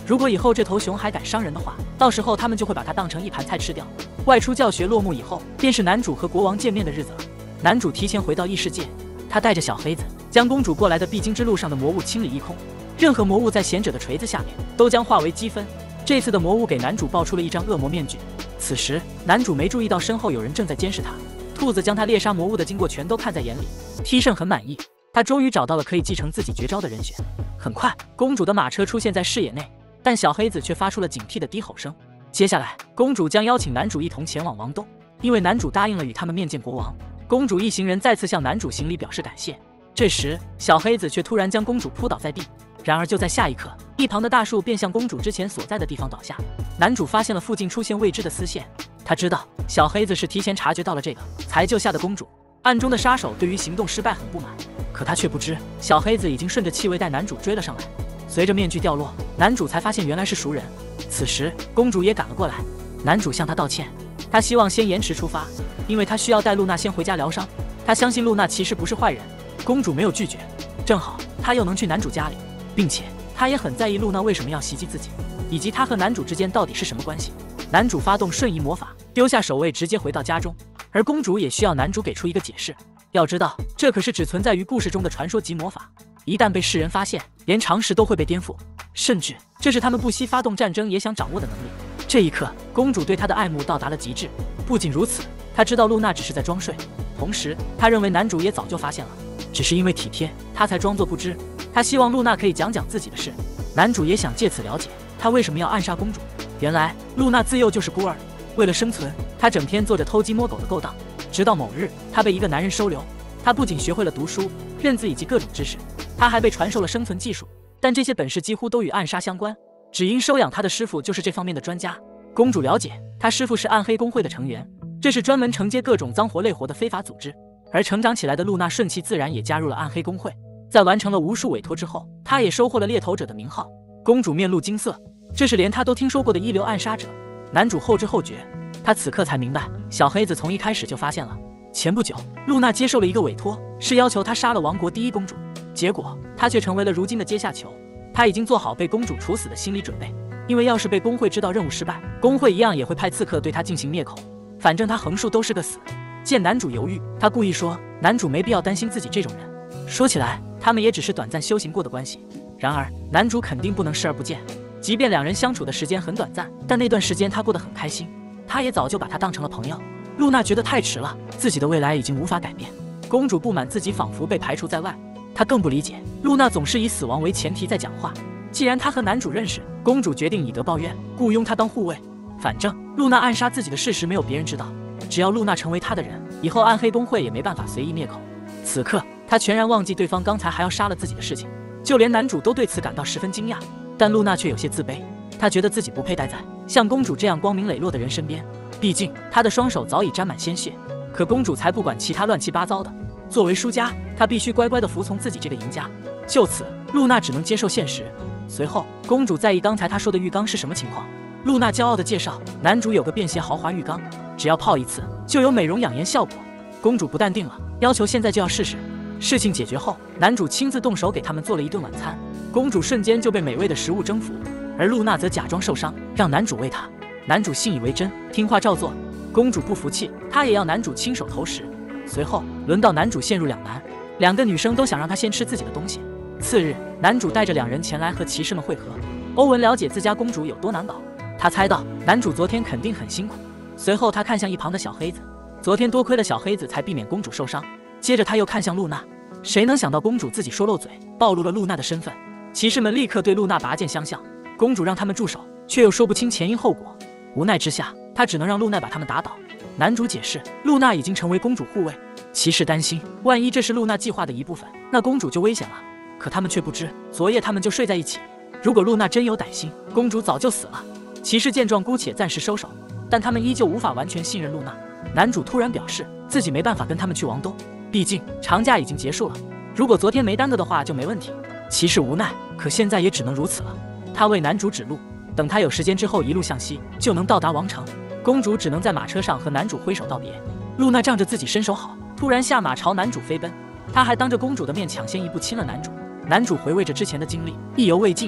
如果以后这头熊还敢伤人的话，到时候他们就会把它当成一盘菜吃掉。外出教学落幕以后，便是男主和国王见面的日子了。男主提前回到异世界，他带着小黑子，将公主过来的必经之路上的魔物清理一空。任何魔物在贤者的锤子下面都将化为积分。这次的魔物给男主爆出了一张恶魔面具。此时男主没注意到身后有人正在监视他。兔子将他猎杀魔物的经过全都看在眼里。T圣很满意，他终于找到了可以继承自己绝招的人选。很快，公主的马车出现在视野内，但小黑子却发出了警惕的低吼声。接下来，公主将邀请男主一同前往王宫，因为男主答应了与他们面见国王。公主一行人再次向男主行礼表示感谢。这时，小黑子却突然将公主扑倒在地。然而就在下一刻，一旁的大树便向公主之前所在的地方倒下。男主发现了附近出现未知的丝线，他知道小黑子是提前察觉到了这个，才救下的公主。暗中的杀手对于行动失败很不满，可他却不知小黑子已经顺着气味带男主追了上来。随着面具掉落，男主才发现原来是熟人。此时公主也赶了过来，男主向她道歉，他希望先延迟出发，因为他需要带露娜先回家疗伤。他相信露娜其实不是坏人。公主没有拒绝，正好他又能去男主家里，并且他也很在意露娜为什么要袭击自己，以及他和男主之间到底是什么关系。男主发动瞬移魔法，丢下守卫直接回到家中，而公主也需要男主给出一个解释。要知道，这可是只存在于故事中的传说级魔法，一旦被世人发现，连常识都会被颠覆，甚至这是他们不惜发动战争也想掌握的能力。这一刻，公主对他的爱慕到达了极致。不仅如此，她知道露娜只是在装睡，同时她认为男主也早就发现了，只是因为体贴，她才装作不知。她希望露娜可以讲讲自己的事，男主也想借此了解她为什么要暗杀公主。原来露娜自幼就是孤儿，为了生存，她整天做着偷鸡摸狗的勾当。直到某日，她被一个男人收留，她不仅学会了读书、认字以及各种知识，她还被传授了生存技术，但这些本事几乎都与暗杀相关，只因收养她的师傅就是这方面的专家。公主了解，她师傅是暗黑公会的成员，这是专门承接各种脏活累活的非法组织。而成长起来的露娜顺其自然也加入了暗黑公会，在完成了无数委托之后，她也收获了猎头者的名号。公主面露惊色，这是连她都听说过的一流暗杀者。男主后知后觉，他此刻才明白，小黑子从一开始就发现了。前不久，露娜接受了一个委托，是要求她杀了王国第一公主，结果她却成为了如今的阶下囚。她已经做好被公主处死的心理准备，因为要是被公会知道任务失败，公会一样也会派刺客对她进行灭口，反正她横竖都是个死。见男主犹豫，她故意说男主没必要担心自己这种人，说起来他们也只是短暂修行过的关系。然而男主肯定不能视而不见，即便两人相处的时间很短暂，但那段时间他过得很开心，他也早就把他当成了朋友。露娜觉得太迟了，自己的未来已经无法改变。公主不满自己仿佛被排除在外，她更不理解露娜总是以死亡为前提在讲话。既然她和男主认识，公主决定以德报怨，雇佣他当护卫。反正露娜暗杀自己的事实没有别人知道，只要露娜成为他的人，以后暗黑公会也没办法随意灭口。此刻她全然忘记对方刚才还要杀了自己的事情，就连男主都对此感到十分惊讶。但露娜却有些自卑，她觉得自己不配待在像公主这样光明磊落的人身边，毕竟她的双手早已沾满鲜血。可公主才不管其他乱七八糟的，作为输家，她必须乖乖地服从自己这个赢家。就此，露娜只能接受现实。随后，公主在意刚才她说的浴缸是什么情况。露娜骄傲地介绍，男主有个便携豪华浴缸，只要泡一次就有美容养颜效果。公主不淡定了，要求现在就要试试。事情解决后，男主亲自动手给他们做了一顿晚餐，公主瞬间就被美味的食物征服，而露娜则假装受伤，让男主喂她。男主信以为真，听话照做。公主不服气，她也要男主亲手投食。随后轮到男主陷入两难，两个女生都想让他先吃自己的东西。次日，男主带着两人前来和骑士们会合。欧文了解自家公主有多难搞，他猜到男主昨天肯定很辛苦。随后他看向一旁的小黑子，昨天多亏了小黑子才避免公主受伤。接着他又看向露娜，谁能想到公主自己说漏嘴，暴露了露娜的身份。骑士们立刻对露娜拔剑相向，公主让他们住手，却又说不清前因后果。无奈之下，他只能让露娜把他们打倒。男主解释，露娜已经成为公主护卫。骑士担心，万一这是露娜计划的一部分，那公主就危险了。可他们却不知，昨夜他们就睡在一起。如果露娜真有歹心，公主早就死了。骑士见状姑且暂时收手，但他们依旧无法完全信任露娜。男主突然表示自己没办法跟他们去王东，毕竟长假已经结束了，如果昨天没耽搁的话就没问题。骑士无奈，可现在也只能如此了。他为男主指路，等他有时间之后一路向西就能到达王城。公主只能在马车上和男主挥手道别。露娜仗着自己身手好，突然下马朝男主飞奔，她还当着公主的面抢先一步亲了男主。男主回味着之前的经历，意犹未尽。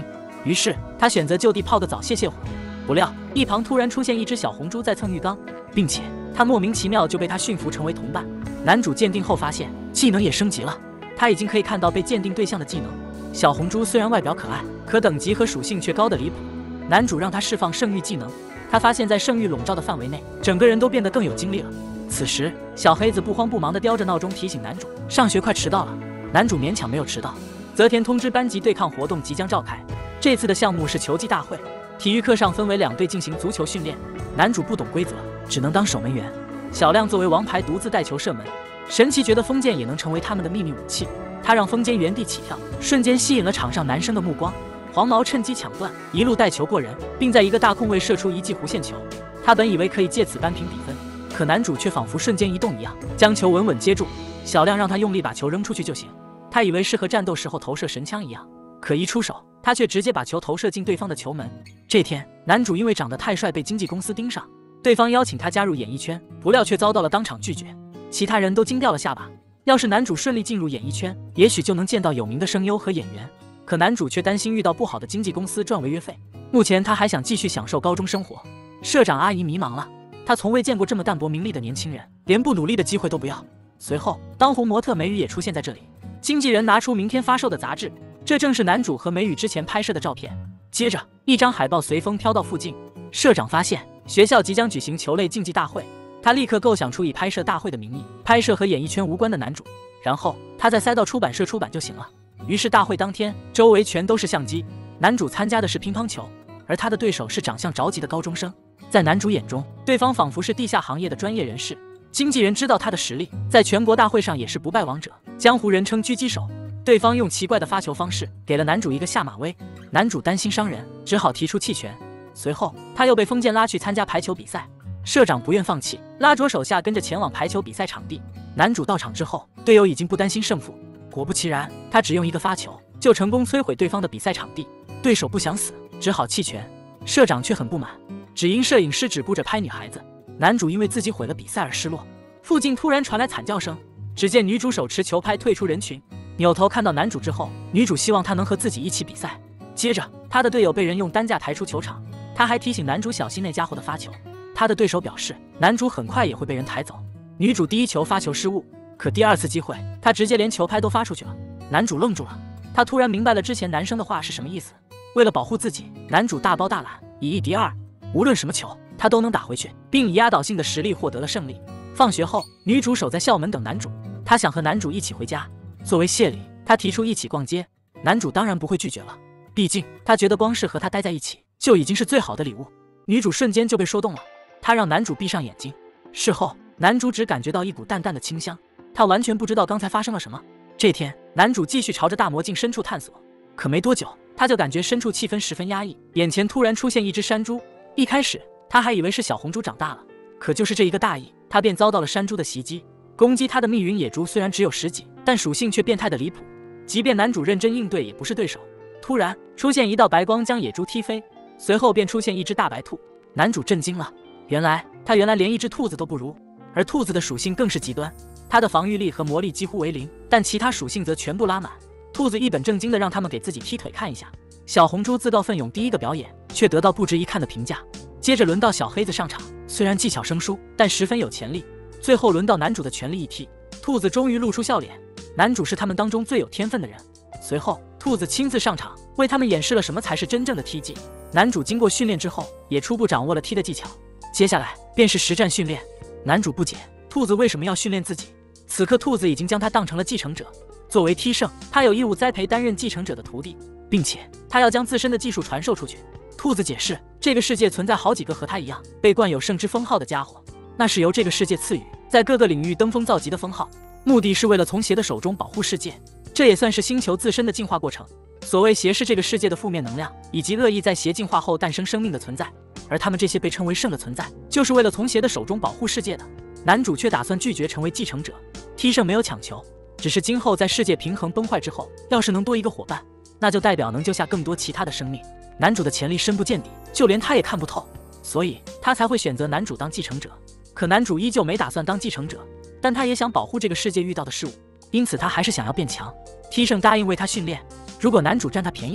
于是他选择就地泡个澡泄泄火。不料一旁突然出现一只小红猪在蹭浴缸，并且他莫名其妙就被他驯服成为同伴。男主鉴定后发现技能也升级了，他已经可以看到被鉴定对象的技能。小红猪虽然外表可爱，可等级和属性却高得离谱。男主让他释放圣域技能，他发现在圣域笼罩的范围内，整个人都变得更有精力了。此时小黑子不慌不忙地叼着闹钟提醒男主上学快迟到了。男主勉强没有迟到。泽田通知班级对抗活动即将召开，这次的项目是球技大会。体育课上分为2队进行足球训练，男主不懂规则，只能当守门员。小亮作为王牌独自带球射门，神奇觉得锋剑也能成为他们的秘密武器，他让锋剑原地起跳，瞬间吸引了场上男生的目光。黄毛趁机抢断，一路带球过人，并在一个大空位射出一记弧线球。他本以为可以借此扳平比分，可男主却仿佛瞬间移动一样，将球稳稳接住。小亮让他用力把球扔出去就行，他以为是和战斗时候投射神枪一样，可一出手，他却直接把球投射进对方的球门。这天，男主因为长得太帅被经纪公司盯上，对方邀请他加入演艺圈，不料却遭到了当场拒绝。其他人都惊掉了下巴。要是男主顺利进入演艺圈，也许就能见到有名的声优和演员。可男主却担心遇到不好的经纪公司赚违约费。目前他还想继续享受高中生活。社长阿姨迷茫了，她从未见过这么淡泊名利的年轻人，连不努力的机会都不要。随后，当红模特美羽也出现在这里。经纪人拿出明天发售的杂志，这正是男主和美羽之前拍摄的照片。接着，一张海报随风飘到附近。社长发现学校即将举行球类竞技大会，他立刻构想出以拍摄大会的名义拍摄和演艺圈无关的男主，然后他再塞到出版社出版就行了。于是大会当天，周围全都是相机。男主参加的是乒乓球，而他的对手是长相着急的高中生。在男主眼中，对方仿佛是地下行业的专业人士。经纪人知道他的实力，在全国大会上也是不败王者，江湖人称狙击手。对方用奇怪的发球方式给了男主一个下马威，男主担心伤人，只好提出弃权。随后他又被封建拉去参加排球比赛，社长不愿放弃，拉着手下跟着前往排球比赛场地。男主到场之后，队友已经不担心胜负，果不其然，他只用一个发球就成功摧毁对方的比赛场地。对手不想死，只好弃权。社长却很不满，只因摄影师止步着拍女孩子。男主因为自己毁了比赛而失落。附近突然传来惨叫声，只见女主手持球拍退出人群，扭头看到男主之后，女主希望他能和自己一起比赛。接着他的队友被人用担架抬出球场，他还提醒男主小心那家伙的发球。他的对手表示男主很快也会被人抬走。女主第一球发球失误，可第2次机会他直接连球拍都发出去了。男主愣住了，他突然明白了之前男生的话是什么意思。为了保护自己，男主大包大揽，以1敌2，无论什么球他都能打回去，并以压倒性的实力获得了胜利。放学后，女主守在校门等男主，她想和男主一起回家。作为谢礼，她提出一起逛街。男主当然不会拒绝了，毕竟他觉得光是和她待在一起就已经是最好的礼物。女主瞬间就被说动了，她让男主闭上眼睛。事后，男主只感觉到一股淡淡的清香，他完全不知道刚才发生了什么。这天，男主继续朝着大魔镜深处探索，可没多久，他就感觉深处气氛十分压抑，眼前突然出现一只山猪。一开始，他还以为是小红猪长大了，可就是这一个大意，他便遭到了山猪的袭击。攻击他的密云野猪虽然只有10级，但属性却变态的离谱，即便男主认真应对也不是对手。突然出现一道白光将野猪踢飞，随后便出现一只大白兔。男主震惊了，他原来连一只兔子都不如，而兔子的属性更是极端，它的防御力和魔力几乎为0，但其他属性则全部拉满。兔子一本正经地让他们给自己踢腿看一下。小红猪自告奋勇第一个表演，却得到不值一看的评价。接着轮到小黑子上场，虽然技巧生疏，但十分有潜力。最后轮到男主的全力一踢，兔子终于露出笑脸。男主是他们当中最有天分的人。随后兔子亲自上场，为他们演示了什么才是真正的踢技。男主经过训练之后，也初步掌握了踢的技巧。接下来便是实战训练。男主不解兔子为什么要训练自己，此刻兔子已经将他当成了继承者。作为踢圣，他有义务栽培担任继承者的徒弟，并且他要将自身的技术传授出去。兔子解释，这个世界存在好几个和他一样被冠有圣之封号的家伙，那是由这个世界赐予，在各个领域登峰造极的封号，目的是为了从邪的手中保护世界。这也算是星球自身的进化过程。所谓邪是这个世界的负面能量，以及恶意在邪进化后诞生生命的存在，而他们这些被称为圣的存在，就是为了从邪的手中保护世界的。男主却打算拒绝成为继承者。踢圣没有强求，只是今后在世界平衡崩坏之后，要是能多一个伙伴，那就代表能救下更多其他的生命。男主的潜力深不见底，就连他也看不透，所以他才会选择男主当继承者。可男主依旧没打算当继承者，但他也想保护这个世界遇到的事物，因此他还是想要变强。踢圣答应为他训练，如果男主占他便宜的话，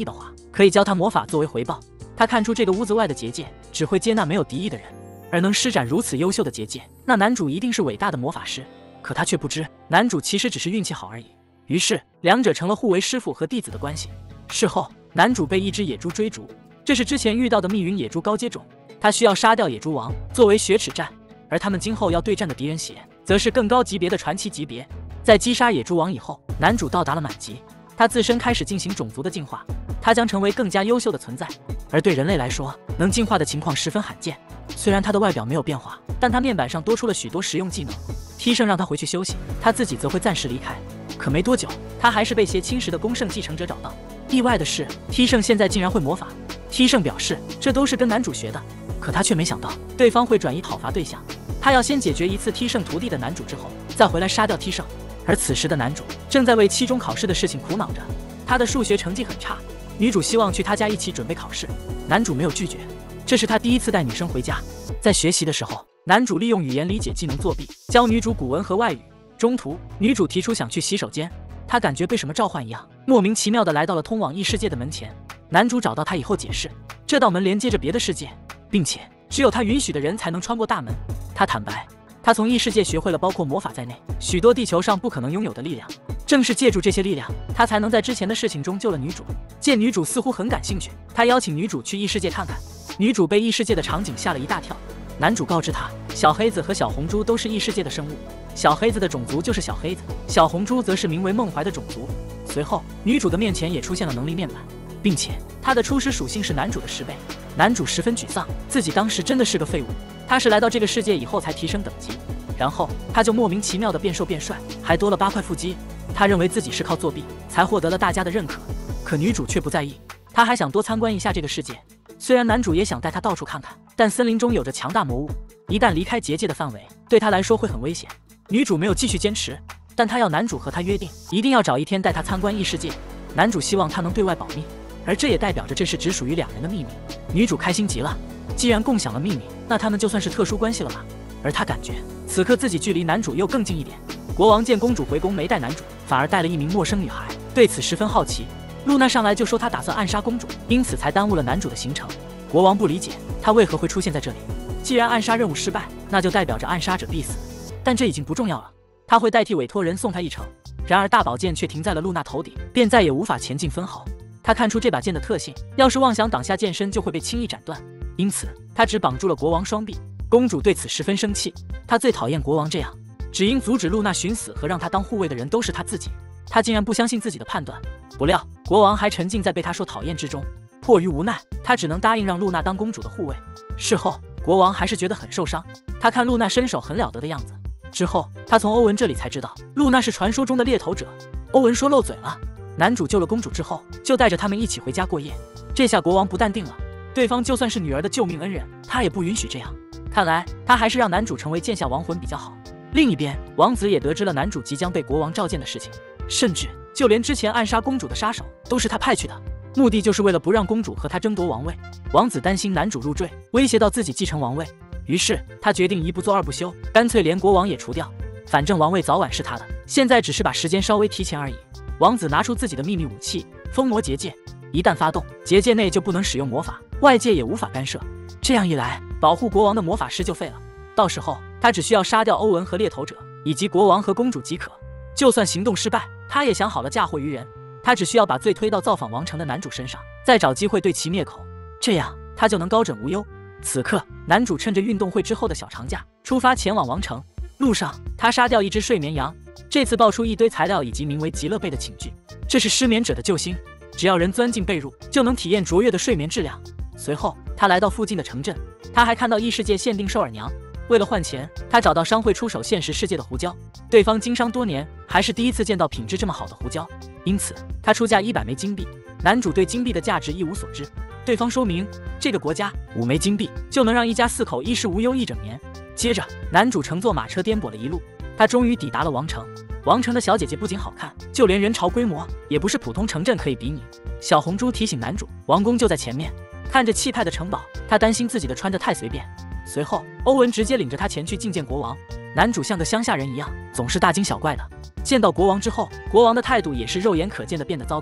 可以教他魔法作为回报。他看出这个屋子外的结界只会接纳没有敌意的人，而能施展如此优秀的结界，那男主一定是伟大的魔法师。可他却不知，男主其实只是运气好而已。于是两者成了互为师傅和弟子的关系。事后，男主被一只野猪追逐，这是之前遇到的密云野猪高阶种，他需要杀掉野猪王作为雪耻战，而他们今后要对战的敌人血则是更高级别的传奇级别。在击杀野猪王以后，男主到达了满级，他自身开始进行种族的进化，他将成为更加优秀的存在。而对人类来说，能进化的情况十分罕见。虽然他的外表没有变化，但他面板上多出了许多实用技能。T圣让他回去休息，他自己则会暂时离开。可没多久，他还是被邪侵蚀的公圣继承者找到。意外的是 ，T圣现在竟然会魔法。T圣表示这都是跟男主学的，可他却没想到对方会转移讨伐对象。他要先解决一次 T圣徒弟的男主之后，再回来杀掉 T圣。而此时的男主正在为期中考试的事情苦恼着，他的数学成绩很差，女主希望去他家一起准备考试，男主没有拒绝。这是他第一次带女生回家。在学习的时候，男主利用语言理解技能作弊，教女主古文和外语。中途，女主提出想去洗手间，他感觉被什么召唤一样，莫名其妙的来到了通往异世界的门前。男主找到他以后解释，这道门连接着别的世界，并且只有他允许的人才能穿过大门。他坦白，他从异世界学会了包括魔法在内许多地球上不可能拥有的力量，正是借助这些力量，他才能在之前的事情中救了女主。见女主似乎很感兴趣，他邀请女主去异世界看看。女主被异世界的场景吓了一大跳。男主告知她，小黑子和小红猪都是异世界的生物，小黑子的种族就是小黑子，小红猪则是名为梦怀的种族。随后，女主的面前也出现了能力面板，并且她的初始属性是男主的10倍。男主十分沮丧，自己当时真的是个废物。他是来到这个世界以后才提升等级，然后他就莫名其妙的变瘦变帅，还多了8块腹肌。他认为自己是靠作弊才获得了大家的认可，可女主却不在意，她还想多参观一下这个世界。虽然男主也想带她到处看看，但森林中有着强大魔物，一旦离开结界的范围，对她来说会很危险。女主没有继续坚持，但她要男主和她约定，一定要找一天带她参观异世界。男主希望她能对外保密，而这也代表着这是只属于2人的秘密。女主开心极了，既然共享了秘密，那他们就算是特殊关系了吧。而她感觉此刻自己距离男主又更近一点。国王见公主回宫没带男主，反而带了一名陌生女孩，对此十分好奇。露娜上来就说她打算暗杀公主，因此才耽误了男主的行程。国王不理解她为何会出现在这里，既然暗杀任务失败，那就代表着暗杀者必死。但这已经不重要了，他会代替委托人送她一程。然而大宝剑却停在了露娜头顶，便再也无法前进分毫。他看出这把剑的特性，要是妄想挡下剑身就会被轻易斩断，因此他只绑住了国王双臂。公主对此十分生气，她最讨厌国王这样，只因阻止露娜寻死和让她当护卫的人都是她自己，她竟然不相信自己的判断。不料国王还沉浸在被她说讨厌之中，迫于无奈，他只能答应让露娜当公主的护卫。事后国王还是觉得很受伤，他看露娜身手很了得的样子。之后他从欧文这里才知道露娜是传说中的猎头者。欧文说漏嘴了。男主救了公主之后，就带着他们一起回家过夜。这下国王不淡定了，对方就算是女儿的救命恩人，他也不允许这样。看来他还是让男主成为剑下亡魂比较好。另一边，王子也得知了男主即将被国王召见的事情，甚至就连之前暗杀公主的杀手都是他派去的，目的就是为了不让公主和他争夺王位。王子担心男主入赘，威胁到自己继承王位，于是他决定一不做二不休，干脆连国王也除掉。反正王位早晚是他的，现在只是把时间稍微提前而已。王子拿出自己的秘密武器封魔结界，一旦发动，结界内就不能使用魔法，外界也无法干涉。这样一来，保护国王的魔法师就废了。到时候他只需要杀掉欧文和猎头者，以及国王和公主即可。就算行动失败，他也想好了嫁祸于人，他只需要把罪推到造访王城的男主身上，再找机会对其灭口，这样他就能高枕无忧。此刻，男主趁着运动会之后的小长假，出发前往王城。路上，他杀掉一只睡眠羊，这次爆出一堆材料以及名为极乐被的寝具，这是失眠者的救星，只要人钻进被褥，就能体验卓越的睡眠质量。随后，他来到附近的城镇，他还看到异世界限定兽耳娘。为了换钱，他找到商会出手现实世界的胡椒，对方经商多年，还是第一次见到品质这么好的胡椒，因此他出价100枚金币。男主对金币的价值一无所知，对方说明这个国家5枚金币就能让一家4口衣食无忧一整年。接着，男主乘坐马车颠簸了一路，他终于抵达了王城。王城的小姐姐不仅好看，就连人潮规模也不是普通城镇可以比拟。小红猪提醒男主，王宫就在前面。看着气派的城堡，他担心自己的穿着太随便。随后，欧文直接领着他前去觐见国王。男主像个乡下人一样，总是大惊小怪的。见到国王之后，国王的态度也是肉眼可见的变得糟糕。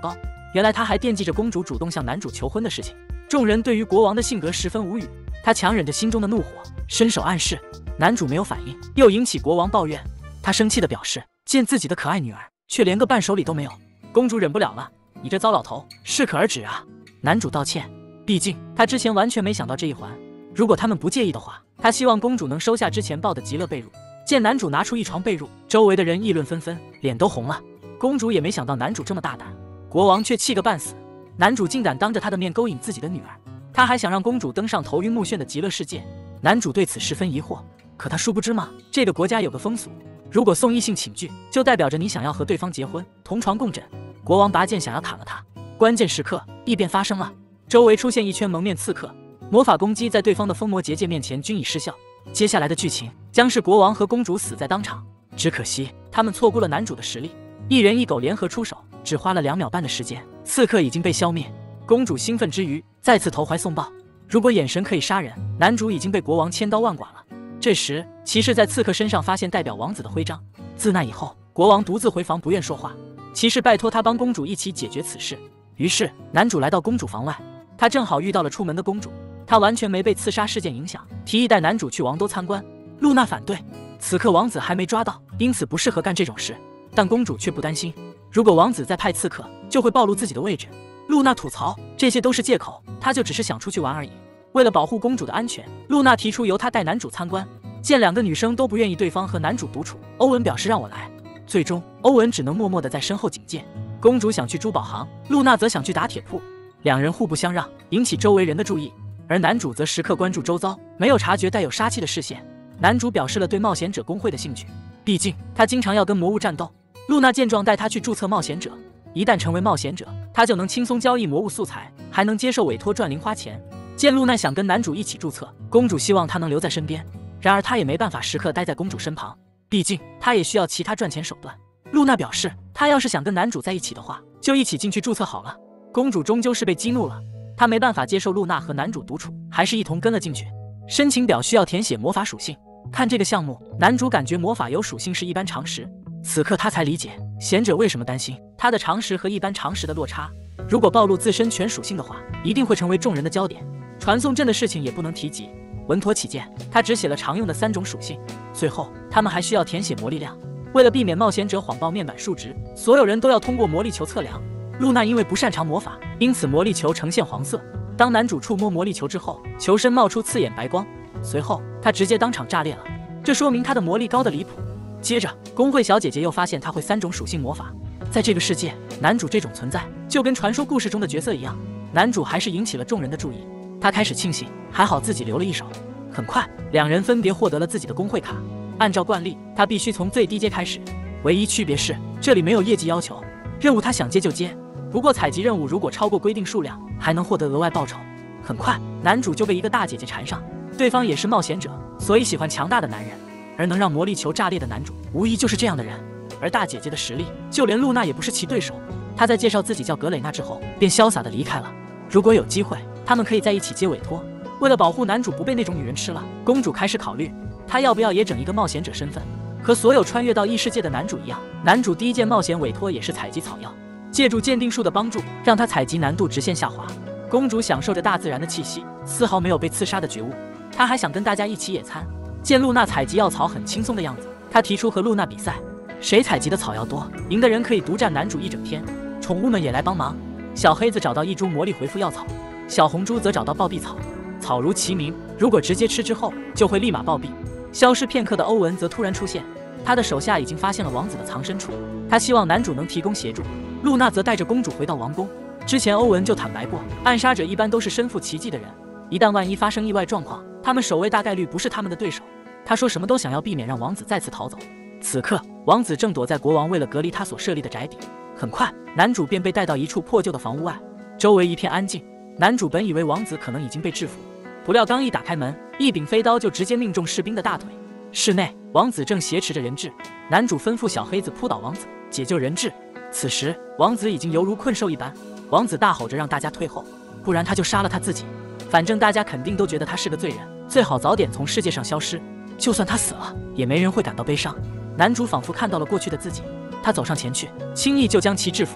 原来他还惦记着公主主动向男主求婚的事情。众人对于国王的性格十分无语，他强忍着心中的怒火，伸手暗示。男主没有反应，又引起国王抱怨。他生气地表示，见自己的可爱女儿，却连个伴手礼都没有。公主忍不了了，你这糟老头，适可而止啊！男主道歉，毕竟他之前完全没想到这一环。如果他们不介意的话，他希望公主能收下之前抱的极乐被褥。见男主拿出一床被褥，周围的人议论纷纷，脸都红了。公主也没想到男主这么大胆，国王却气个半死。男主竟敢当着他的面勾引自己的女儿，他还想让公主登上头晕目眩的极乐世界。男主对此十分疑惑，可他殊不知嘛，这个国家有个风俗，如果送异性寝具，就代表着你想要和对方结婚，同床共枕。国王拔剑想要砍了他，关键时刻异变发生了，周围出现一圈蒙面刺客，魔法攻击在对方的封魔结界面前均已失效。接下来的剧情将是国王和公主死在当场，只可惜他们错过了男主的实力，一人一狗联合出手，只花了2秒半的时间，刺客已经被消灭。公主兴奋之余再次投怀送抱，如果眼神可以杀人，男主已经被国王千刀万剐了。这时骑士在刺客身上发现代表王子的徽章，自那以后国王独自回房不愿说话，骑士拜托他帮公主一起解决此事。于是男主来到公主房外，他正好遇到了出门的公主，他完全没被刺杀事件影响，提议带男主去王都参观。露娜反对，此刻王子还没抓到，因此不适合干这种事，但公主却不担心，如果王子再派刺客，就会暴露自己的位置。露娜吐槽，这些都是借口，她就只是想出去玩而已。为了保护公主的安全，露娜提出由她带男主参观。见2个女生都不愿意对方和男主独处，欧文表示让我来，最终欧文只能默默地在身后警戒。公主想去珠宝行，露娜则想去打铁铺，两人互不相让，引起周围人的注意，而男主则时刻关注周遭，没有察觉带有杀气的视线。男主表示了对冒险者工会的兴趣，毕竟他经常要跟魔物战斗。露娜见状带他去注册冒险者，一旦成为冒险者，他就能轻松交易魔物素材，还能接受委托赚零花钱。见露娜想跟男主一起注册，公主希望他能留在身边，然而他也没办法时刻待在公主身旁，毕竟他也需要其他赚钱手段。露娜表示，他要是想跟男主在一起的话，就一起进去注册好了。公主终究是被激怒了，她没办法接受露娜和男主独处，还是一同跟了进去。申请表需要填写魔法属性，看这个项目，男主感觉魔法有属性是一般常识，此刻他才理解贤者为什么担心他的常识和一般常识的落差。如果暴露自身全属性的话，一定会成为众人的焦点。传送阵的事情也不能提及，稳妥起见，他只写了常用的3种属性。最后他们还需要填写魔力量，为了避免冒险者谎报面板数值，所有人都要通过魔力球测量。露娜因为不擅长魔法，因此魔力球呈现黄色。当男主触摸魔力球之后，球身冒出刺眼白光，随后他直接当场炸裂了，这说明他的魔力高得离谱。接着工会小姐姐又发现他会3种属性魔法，在这个世界，男主这种存在就跟传说故事中的角色一样。男主还是引起了众人的注意，他开始庆幸还好自己留了一手。很快2人分别获得了自己的工会卡，按照惯例他必须从最低阶开始，唯一区别是这里没有业绩要求，任务他想接就接，不过采集任务如果超过规定数量还能获得额外报酬。很快男主就被一个大姐姐缠上，对方也是冒险者，所以喜欢强大的男人，而能让魔力球炸裂的男主无疑就是这样的人。而大姐姐的实力就连露娜也不是其对手，她在介绍自己叫格蕾娜之后便潇洒地离开了。如果有机会他们可以在一起接委托。为了保护男主不被那种女人吃了，公主开始考虑她要不要也整一个冒险者身份。和所有穿越到异世界的男主一样，男主第一件冒险委托也是采集草药，借助鉴定术的帮助让他采集难度直线下滑。公主享受着大自然的气息，丝毫没有被刺杀的觉悟，她还想跟大家一起野餐。见露娜采集药草很轻松的样子，她提出和露娜比赛，谁采集的草药多，赢的人可以独占男主一整天。宠物们也来帮忙，小黑子找到一株魔力回复药草，小红猪则找到暴毙草，草如其名，如果直接吃之后就会立马暴毙。消失片刻的欧文则突然出现，他的手下已经发现了王子的藏身处，他希望男主能提供协助。露娜则带着公主回到王宫，之前欧文就坦白过，暗杀者一般都是身负奇迹的人，一旦万一发生意外状况，他们守卫大概率不是他们的对手。他说什么都想要避免让王子再次逃走。此刻王子正躲在国王为了隔离他所设立的宅邸，很快男主便被带到一处破旧的房屋外，周围一片安静。男主本以为王子可能已经被制服，不料刚一打开门，一柄飞刀就直接命中士兵的大腿。室内王子正挟持着人质，男主吩咐小黑子扑倒王子，解救人质。此时王子已经犹如困兽一般，王子大吼着让大家退后，不然他就杀了他自己。反正大家肯定都觉得他是个罪人，最好早点从世界上消失，就算他死了也没人会感到悲伤。男主仿佛看到了过去的自己，他走上前去，轻易就将其制服。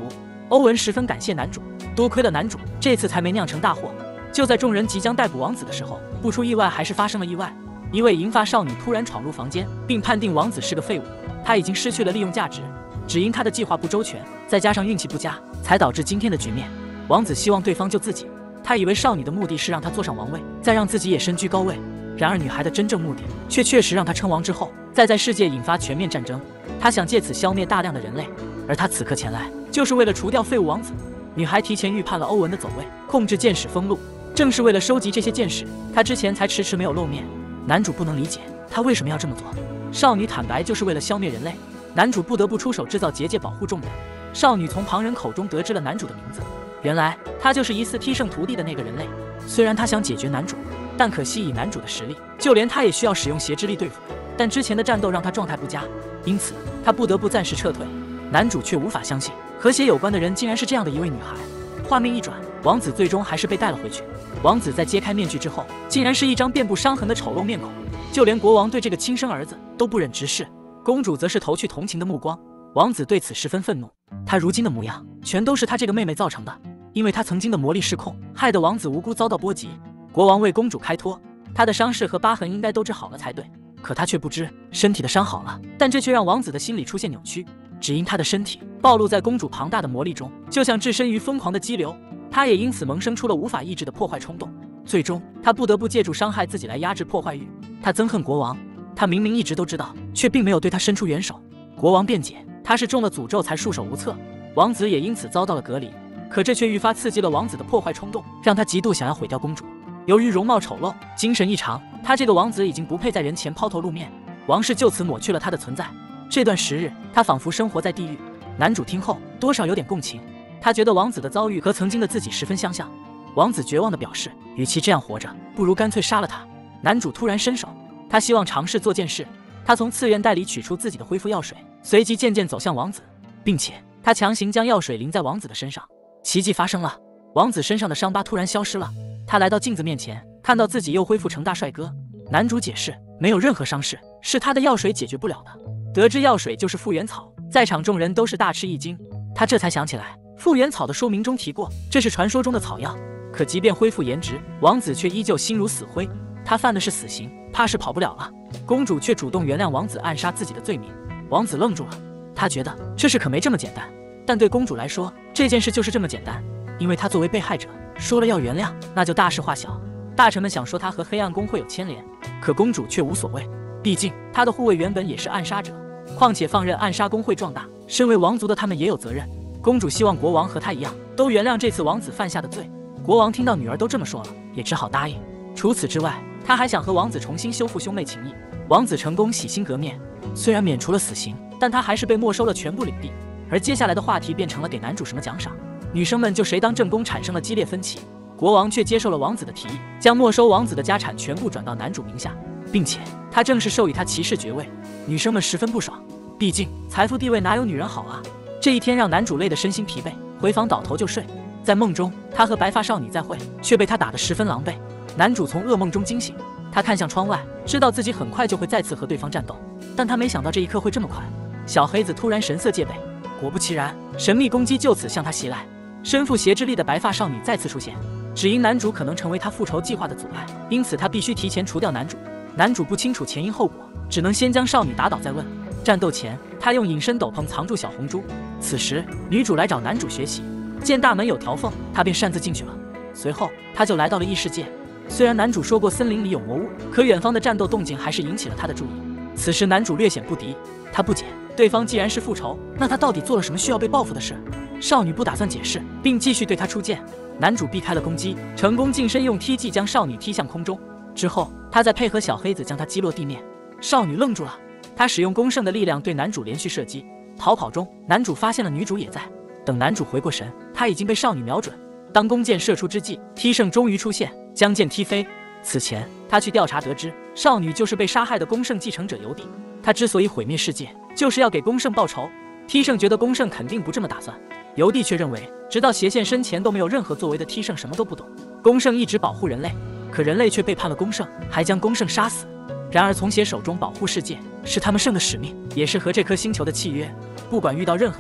欧文十分感谢男主，多亏了男主，这次才没酿成大祸。就在众人即将逮捕王子的时候，不出意外还是发生了意外。一位银发少女突然闯入房间，并判定王子是个废物，他已经失去了利用价值，只因他的计划不周全，再加上运气不佳，才导致今天的局面。王子希望对方救自己，他以为少女的目的是让他坐上王位，再让自己也身居高位。然而女孩的真正目的却确实让他称王之后，再在世界引发全面战争。他想借此消灭大量的人类，而他此刻前来，就是为了除掉废物王子。女孩提前预判了欧文的走位，控制箭矢封路，正是为了收集这些箭矢，他之前才迟迟没有露面。男主不能理解他为什么要这么做。少女坦白就是为了消灭人类，男主不得不出手制造结界保护众人。少女从旁人口中得知了男主的名字，原来他就是疑似踢圣徒弟的那个人类。虽然他想解决男主，但可惜以男主的实力，就连他也需要使用邪之力对付。但之前的战斗让他状态不佳，因此他不得不暂时撤退。男主却无法相信和血有关的人竟然是这样的一位女孩。画面一转，王子最终还是被带了回去。王子在揭开面具之后，竟然是一张遍布伤痕的丑陋面孔，就连国王对这个亲生儿子都不忍直视，公主则是投去同情的目光。王子对此十分愤怒，他如今的模样全都是他这个妹妹造成的，因为他曾经的魔力失控，害得王子无辜遭到波及。国王为公主开脱，她的伤势和疤痕应该都治好了才对，可他却不知身体的伤好了，但这却让王子的心理出现扭曲，只因他的身体暴露在公主庞大的魔力中，就像置身于疯狂的激流。他也因此萌生出了无法抑制的破坏冲动，最终他不得不借助伤害自己来压制破坏欲。他憎恨国王，他明明一直都知道，却并没有对他伸出援手。国王辩解，他是中了诅咒才束手无策。王子也因此遭到了隔离，可这却愈发刺激了王子的破坏冲动，让他极度想要毁掉公主。由于容貌丑陋，精神异常，他这个王子已经不配在人前抛头露面，王室就此抹去了他的存在。这段时日，他仿佛生活在地狱。男主听后多少有点共情，他觉得王子的遭遇和曾经的自己十分相像。王子绝望地表示，与其这样活着，不如干脆杀了他。男主突然伸手，他希望尝试做件事。他从次元袋里取出自己的恢复药水，随即渐渐走向王子，并且他强行将药水淋在王子的身上。奇迹发生了，王子身上的伤疤突然消失了。他来到镜子面前，看到自己又恢复成大帅哥。男主解释，没有任何伤势，是他的药水解决不了的。得知药水就是复原草，在场众人都是大吃一惊。他这才想起来，复原草的说明中提过，这是传说中的草药。可即便恢复颜值，王子却依旧心如死灰。他犯的是死刑，怕是跑不了了。公主却主动原谅王子暗杀自己的罪名。王子愣住了，他觉得这事可没这么简单。但对公主来说，这件事就是这么简单，因为她作为被害者，说了要原谅，那就大事化小。大臣们想说她和黑暗公会有牵连，可公主却无所谓，毕竟她的护卫原本也是暗杀者。况且放任暗杀公会壮大，身为王族的他们也有责任。公主希望国王和她一样，都原谅这次王子犯下的罪。国王听到女儿都这么说了，也只好答应。除此之外，他还想和王子重新修复兄妹情谊。王子成功洗心革面，虽然免除了死刑，但他还是被没收了全部领地。而接下来的话题变成了给男主什么奖赏，女生们就谁当正宫产生了激烈分歧。国王却接受了王子的提议，将没收王子的家产全部转到男主名下，并且他正式授予他骑士爵位。女生们十分不爽，毕竟财富地位哪有女人好啊。这一天让男主累得身心疲惫，回房倒头就睡。在梦中，他和白发少女再会，却被他打得十分狼狈。男主从噩梦中惊醒，他看向窗外，知道自己很快就会再次和对方战斗，但他没想到这一刻会这么快。小黑子突然神色戒备，果不其然，神秘攻击就此向他袭来。身负邪之力的白发少女再次出现，只因男主可能成为他复仇计划的阻碍，因此他必须提前除掉男主。男主不清楚前因后果，只能先将少女打倒再问。战斗前，他用隐身斗篷藏住小红珠。此时，女主来找男主学习，见大门有条缝，他便擅自进去了。随后，他就来到了异世界。虽然男主说过森林里有魔物，可远方的战斗动静还是引起了他的注意。此时，男主略显不敌，他不解，对方既然是复仇，那他到底做了什么需要被报复的事？少女不打算解释，并继续对他出剑。男主避开了攻击，成功近身用踢技将少女踢向空中。之后，他再配合小黑子将她击落地面。少女愣住了，她使用攻胜的力量对男主连续射击。逃跑中，男主发现了女主也在。等男主回过神，他已经被少女瞄准。当弓箭射出之际，踢圣终于出现，将剑踢飞。此前，他去调查得知，少女就是被杀害的弓圣继承者尤蒂。他之所以毁灭世界，就是要给弓圣报仇。踢圣觉得弓圣肯定不这么打算，尤蒂却认为，直到邪线身前都没有任何作为的踢圣什么都不懂。弓圣一直保护人类，可人类却背叛了弓圣，还将弓圣杀死。然而从邪手中保护世界，是他们圣的使命，也是和这颗星球的契约。不管遇到任何事，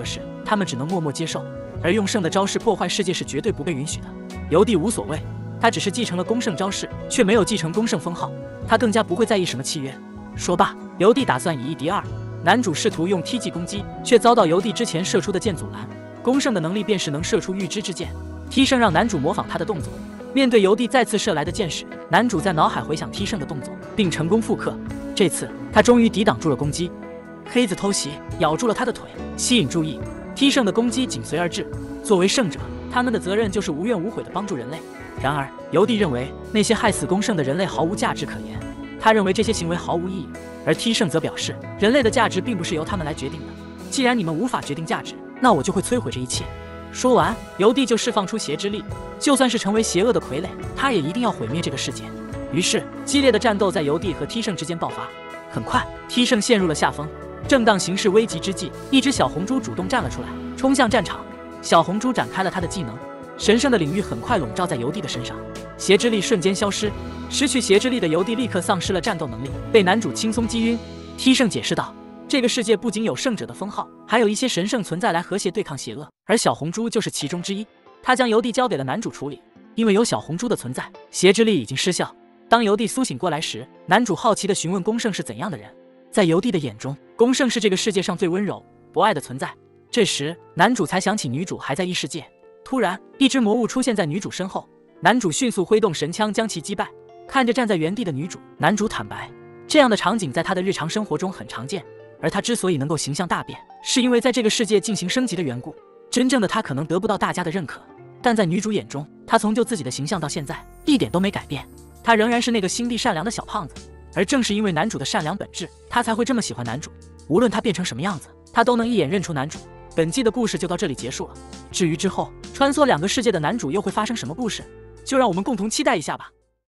他们只能默默接受。而用圣的招式破坏世界是绝对不被允许的。尤地无所谓，他只是继承了公圣招式，却没有继承公圣封号，他更加不会在意什么契约。说罢，尤地打算以一敌二。男主试图用踢技攻击，却遭到尤地之前射出的箭阻拦。公圣的能力便是能射出预知之箭。踢圣让男主模仿他的动作。面对尤地再次射来的箭时，男主在脑海回想踢圣的动作，并成功复刻。这次他终于抵挡住了攻击。黑子偷袭，咬住了他的腿，吸引注意。踢圣的攻击紧随而至。作为圣者，他们的责任就是无怨无悔地帮助人类。然而，尤地认为那些害死公圣的人类毫无价值可言，他认为这些行为毫无意义。而踢圣则表示，人类的价值并不是由他们来决定的。既然你们无法决定价值，那我就会摧毁这一切。说完，尤地就释放出邪之力，就算是成为邪恶的傀儡，他也一定要毁灭这个世界。于是，激烈的战斗在尤地和踢圣之间爆发。很快，踢圣陷入了下风。正当形势危急之际，一只小红猪主动站了出来，冲向战场。小红猪展开了他的技能，神圣的领域很快笼罩在尤地的身上，邪之力瞬间消失。失去邪之力的尤地立刻丧失了战斗能力，被男主轻松击晕。踢圣解释道，这个世界不仅有圣者的封号，还有一些神圣存在来和谐对抗邪恶，而小红猪就是其中之一。他将尤地交给了男主处理，因为有小红猪的存在，邪之力已经失效。当尤地苏醒过来时，男主好奇地询问公圣是怎样的人。在尤地的眼中，公圣是这个世界上最温柔、博爱的存在。这时，男主才想起女主还在异世界。突然，一只魔物出现在女主身后，男主迅速挥动神枪将其击败。看着站在原地的女主，男主坦白，这样的场景在他的日常生活中很常见。而他之所以能够形象大变，是因为在这个世界进行升级的缘故。真正的他可能得不到大家的认可，但在女主眼中，他从就自己的形象到现在一点都没改变，他仍然是那个心地善良的小胖子。而正是因为男主的善良本质，他才会这么喜欢男主。无论他变成什么样子，他都能一眼认出男主。本季的故事就到这里结束了。至于之后穿梭两个世界的男主又会发生什么故事，就让我们共同期待一下吧。